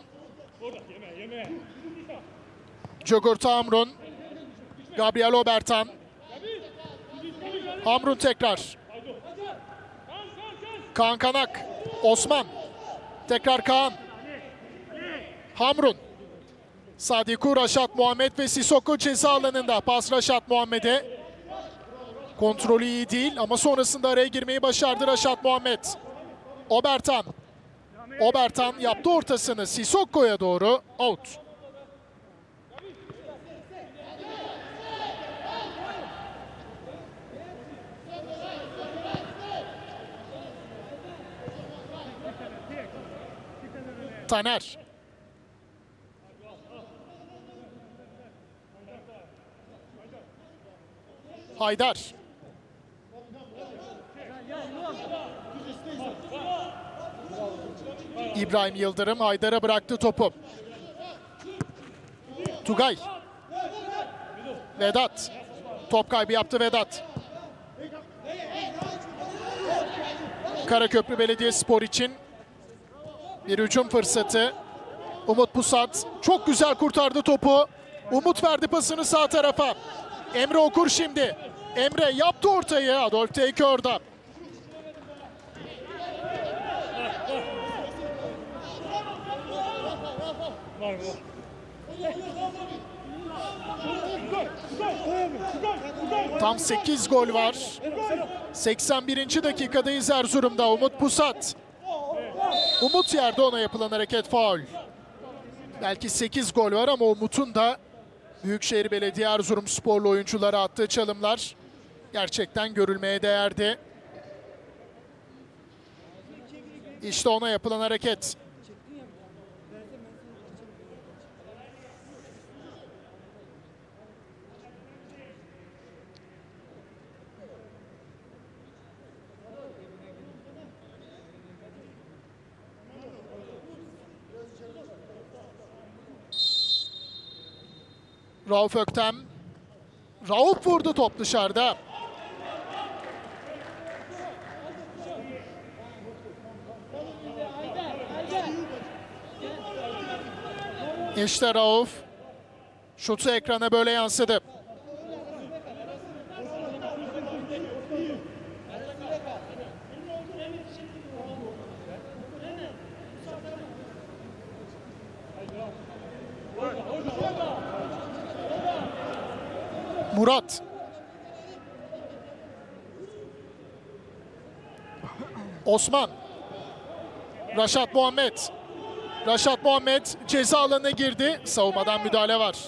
Cugurta Amrun. Gabriel Obertan. Amrun tekrar. Kaan Kanak. Osman. Tekrar Kaan. Hamrun. Sadiku, Raşat Muhammed ve Sissoko ceza alanında. Pas Raşat Muhammed'e. Kontrolü iyi değil ama sonrasında araya girmeyi başardı Raşat Muhammed. Obertan. Obertan yaptı ortasını Sissoko'ya doğru. Out. Taner. Haydar. İbrahim Yıldırım Haydar'a bıraktı topu. Tugay. Vedat. Top kaybı yaptı Vedat. Karaköprü Belediyespor için bir hücum fırsatı. Umut Pusat çok güzel kurtardı topu. Umut verdi pasını sağ tarafa. Emre Okur şimdi. Emre yaptı ortayı. Adolf Teykö orada. Tam sekiz gol var. seksen birinci dakikadayız Erzurum'da. Umut Pusat. Umut yerde, ona yapılan hareket faul. Belki sekiz gol var ama Umut'un da Büyükşehir Belediye Erzurumsporlu oyunculara attığı çalımlar gerçekten görülmeye değerdi. İşte ona yapılan hareket. Rauf Öktem. Rauf vurdu, top dışarıda. İşte Rauf. Şutu ekrana böyle yansıdı. Murat. Osman. Raşat Muhammed. Raşat Muhammed ceza alanına girdi. Savunmadan müdahale var.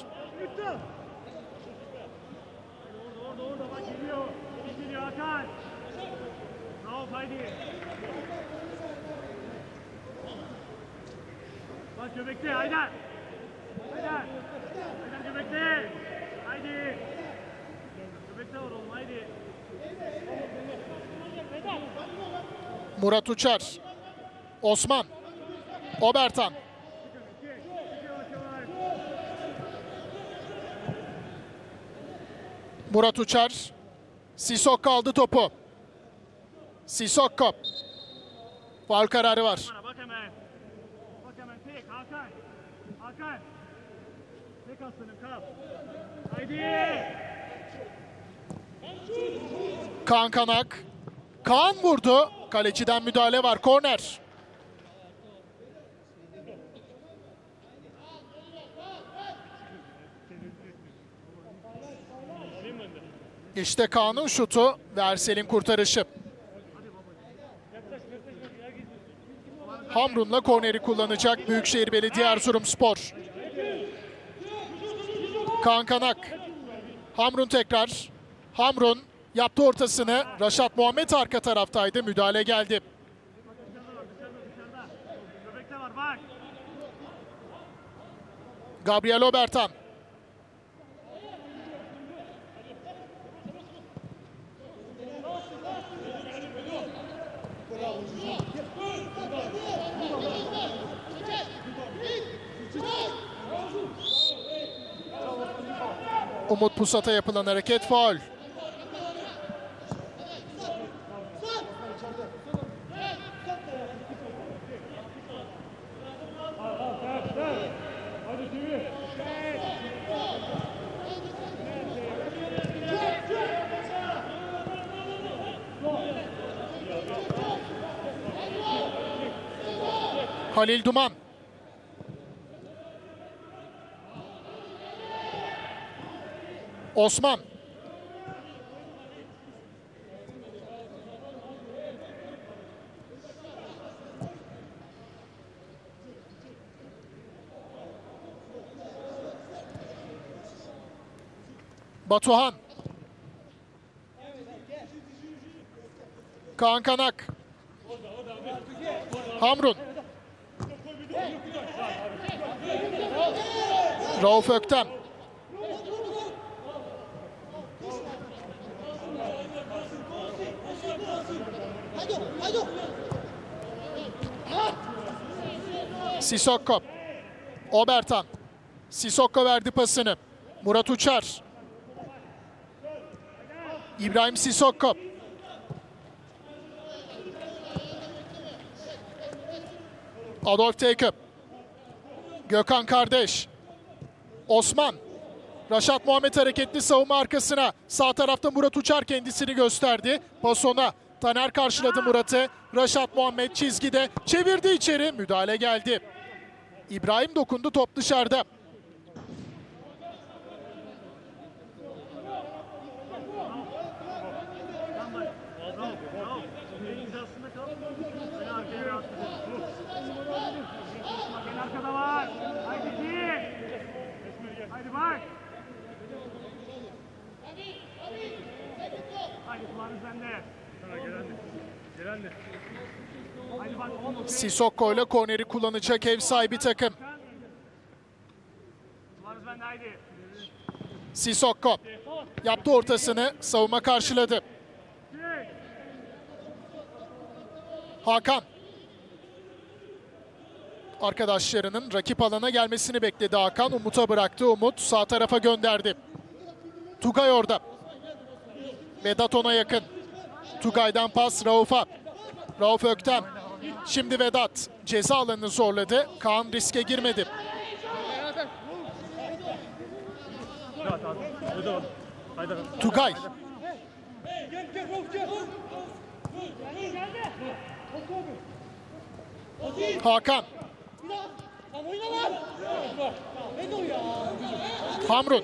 Orada orada bak geliyor. Geliyor Hakan. Bravo haydi. Bak göbekte Haydar. Haydar. Haydar göbekte. Haydi. Göbekte var oğlum haydi. Murat Uçar. Osman. Obertan. Murat Uçar. Sissoko aldı topu. Sissoko. Faul kararı var. Bak hemen. Bak hemen tek Hakan. Hakan. Tek aslanım kal. Haydi. Kaan Kanak. Kaan vurdu. Kaleciden müdahale var. Korner. İşte Kaan'ın şutu ve Ersel'in kurtarışı. Hamrun'la korneri kullanacak Büyükşehir Belediye Erzurumspor. Kaan Kanak. Hamrun tekrar. Hamrun yaptı ortasını. Raşat Muhammed arka taraftaydı. Müdahale geldi. Göbekte var bak. Gabriel Obertan. Umut Pusat'a yapılan hareket faul. Halil Duman. Osman. Batuhan. Kaan Kanak. Hamrun. Rauf Öktem. Sissoko. Obertan. Sissoko verdi pasını. Murat Uçar. İbrahim Sissoko. Adolf Teyküp. Gökhan Kardeş. Osman. Raşat Muhammed hareketli savunma arkasına. Sağ tarafta Murat Uçar kendisini gösterdi. Pasona. Taner karşıladı Murat'ı. Raşat Muhammed çizgide. Çevirdi içeri. Müdahale geldi. İbrahim dokundu. Top dışarıda. Arkada var. Haydi ki. Haydi bak. Haydi kulağınız bende. Gelendi. Haydi bak. Sissoko ile korneri kullanacak ev sahibi takım. Kulağınız bende haydi. Sissoko yaptı ortasını. Savunma karşıladı. Hakan. Arkadaşlarının rakip alana gelmesini bekledi Hakan. Umut'a bıraktı. Umut sağ tarafa gönderdi. Tugay orada. Vedat ona yakın. Tugay'dan pas Rauf'a. Rauf Öktem. Şimdi Vedat ceza alanını zorladı. Kaan riske girmedi. Tugay. Hakan. Hamrun.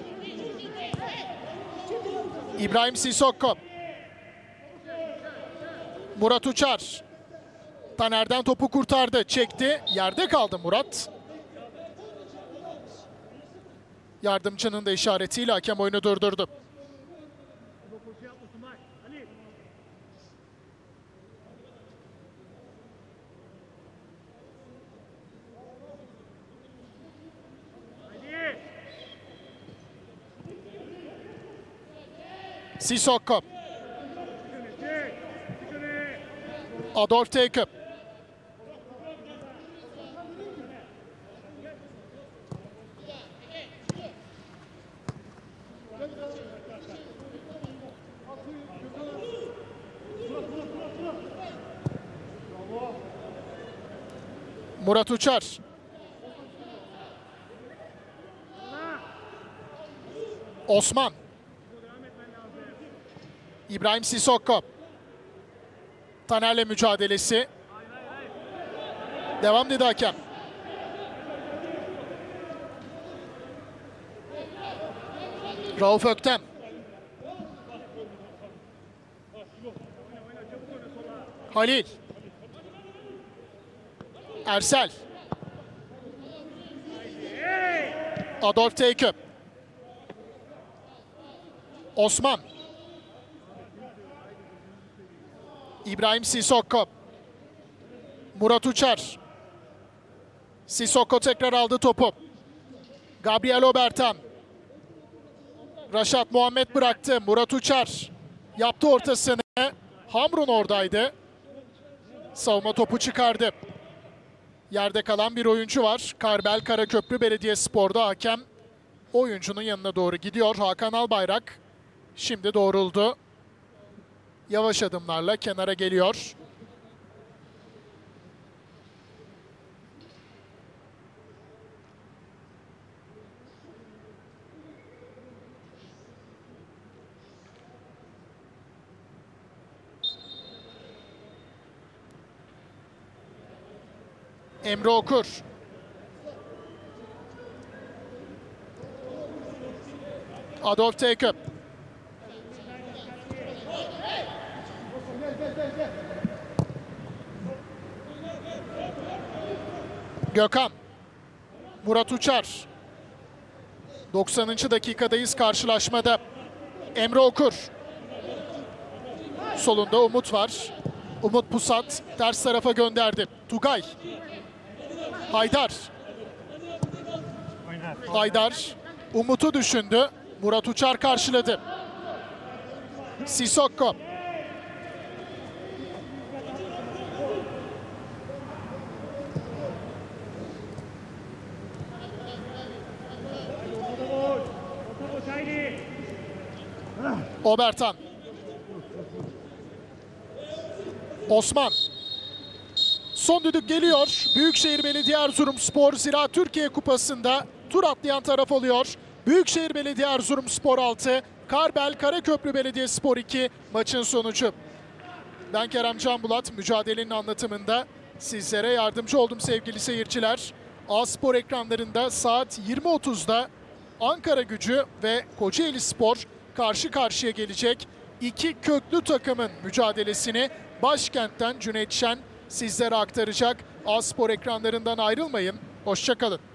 İbrahim Sissoko. Murat Uçar. Taner'den topu kurtardı. Çekti. Yerde kaldı Murat. Yardımcının da işaretiyle hakem oyunu durdurdu. Sissoko. Adolf Jacob. Murat Uçar. Osman. İbrahim Sissoko. Taner'le mücadelesi. Devam dedi hakem. Rauf Öktem. Halil. Ersel. Adolf Jacob. Osman. İbrahim Sissoko. Murat Uçar. Sissoko tekrar aldı topu. Gabriel Obertan. Raşat Muhammed bıraktı. Murat Uçar yaptı ortasını. Hamrun oradaydı. Savunma topu çıkardı. Yerde kalan bir oyuncu var. Karbel Karaköprü Belediyespor'da hakem oyuncunun yanına doğru gidiyor. Hakan Albayrak şimdi doğruldu. Yavaş adımlarla kenara geliyor. Emre Okur. Adolf Jacob. Gökhan. Murat Uçar. doksanıncı dakikadayız karşılaşmada. Emre Okur. Solunda Umut var. Umut Pusat ters tarafa gönderdi. Tugay. Haydar. Haydar. Umut'u düşündü. Murat Uçar karşıladı. Sissoko. Obertan. Osman. Son düdük geliyor. Büyükşehir Belediye Erzurumspor Ziraat Türkiye Kupası'nda tur atlayan taraf oluyor. Büyükşehir Belediye Erzurumspor altı, Karbel Karaköprü Belediyespor iki maçın sonucu. Ben Kerem Canbulat, mücadelenin anlatımında sizlere yardımcı oldum sevgili seyirciler. A-Spor ekranlarında saat yirmi otuzda Ankara Gücü ve Kocaeli Spor karşı karşıya gelecek. İki köklü takımın mücadelesini başkentten Cüneyt Şen sizlere aktaracak. A-Spor ekranlarından ayrılmayın. Hoşça kalın.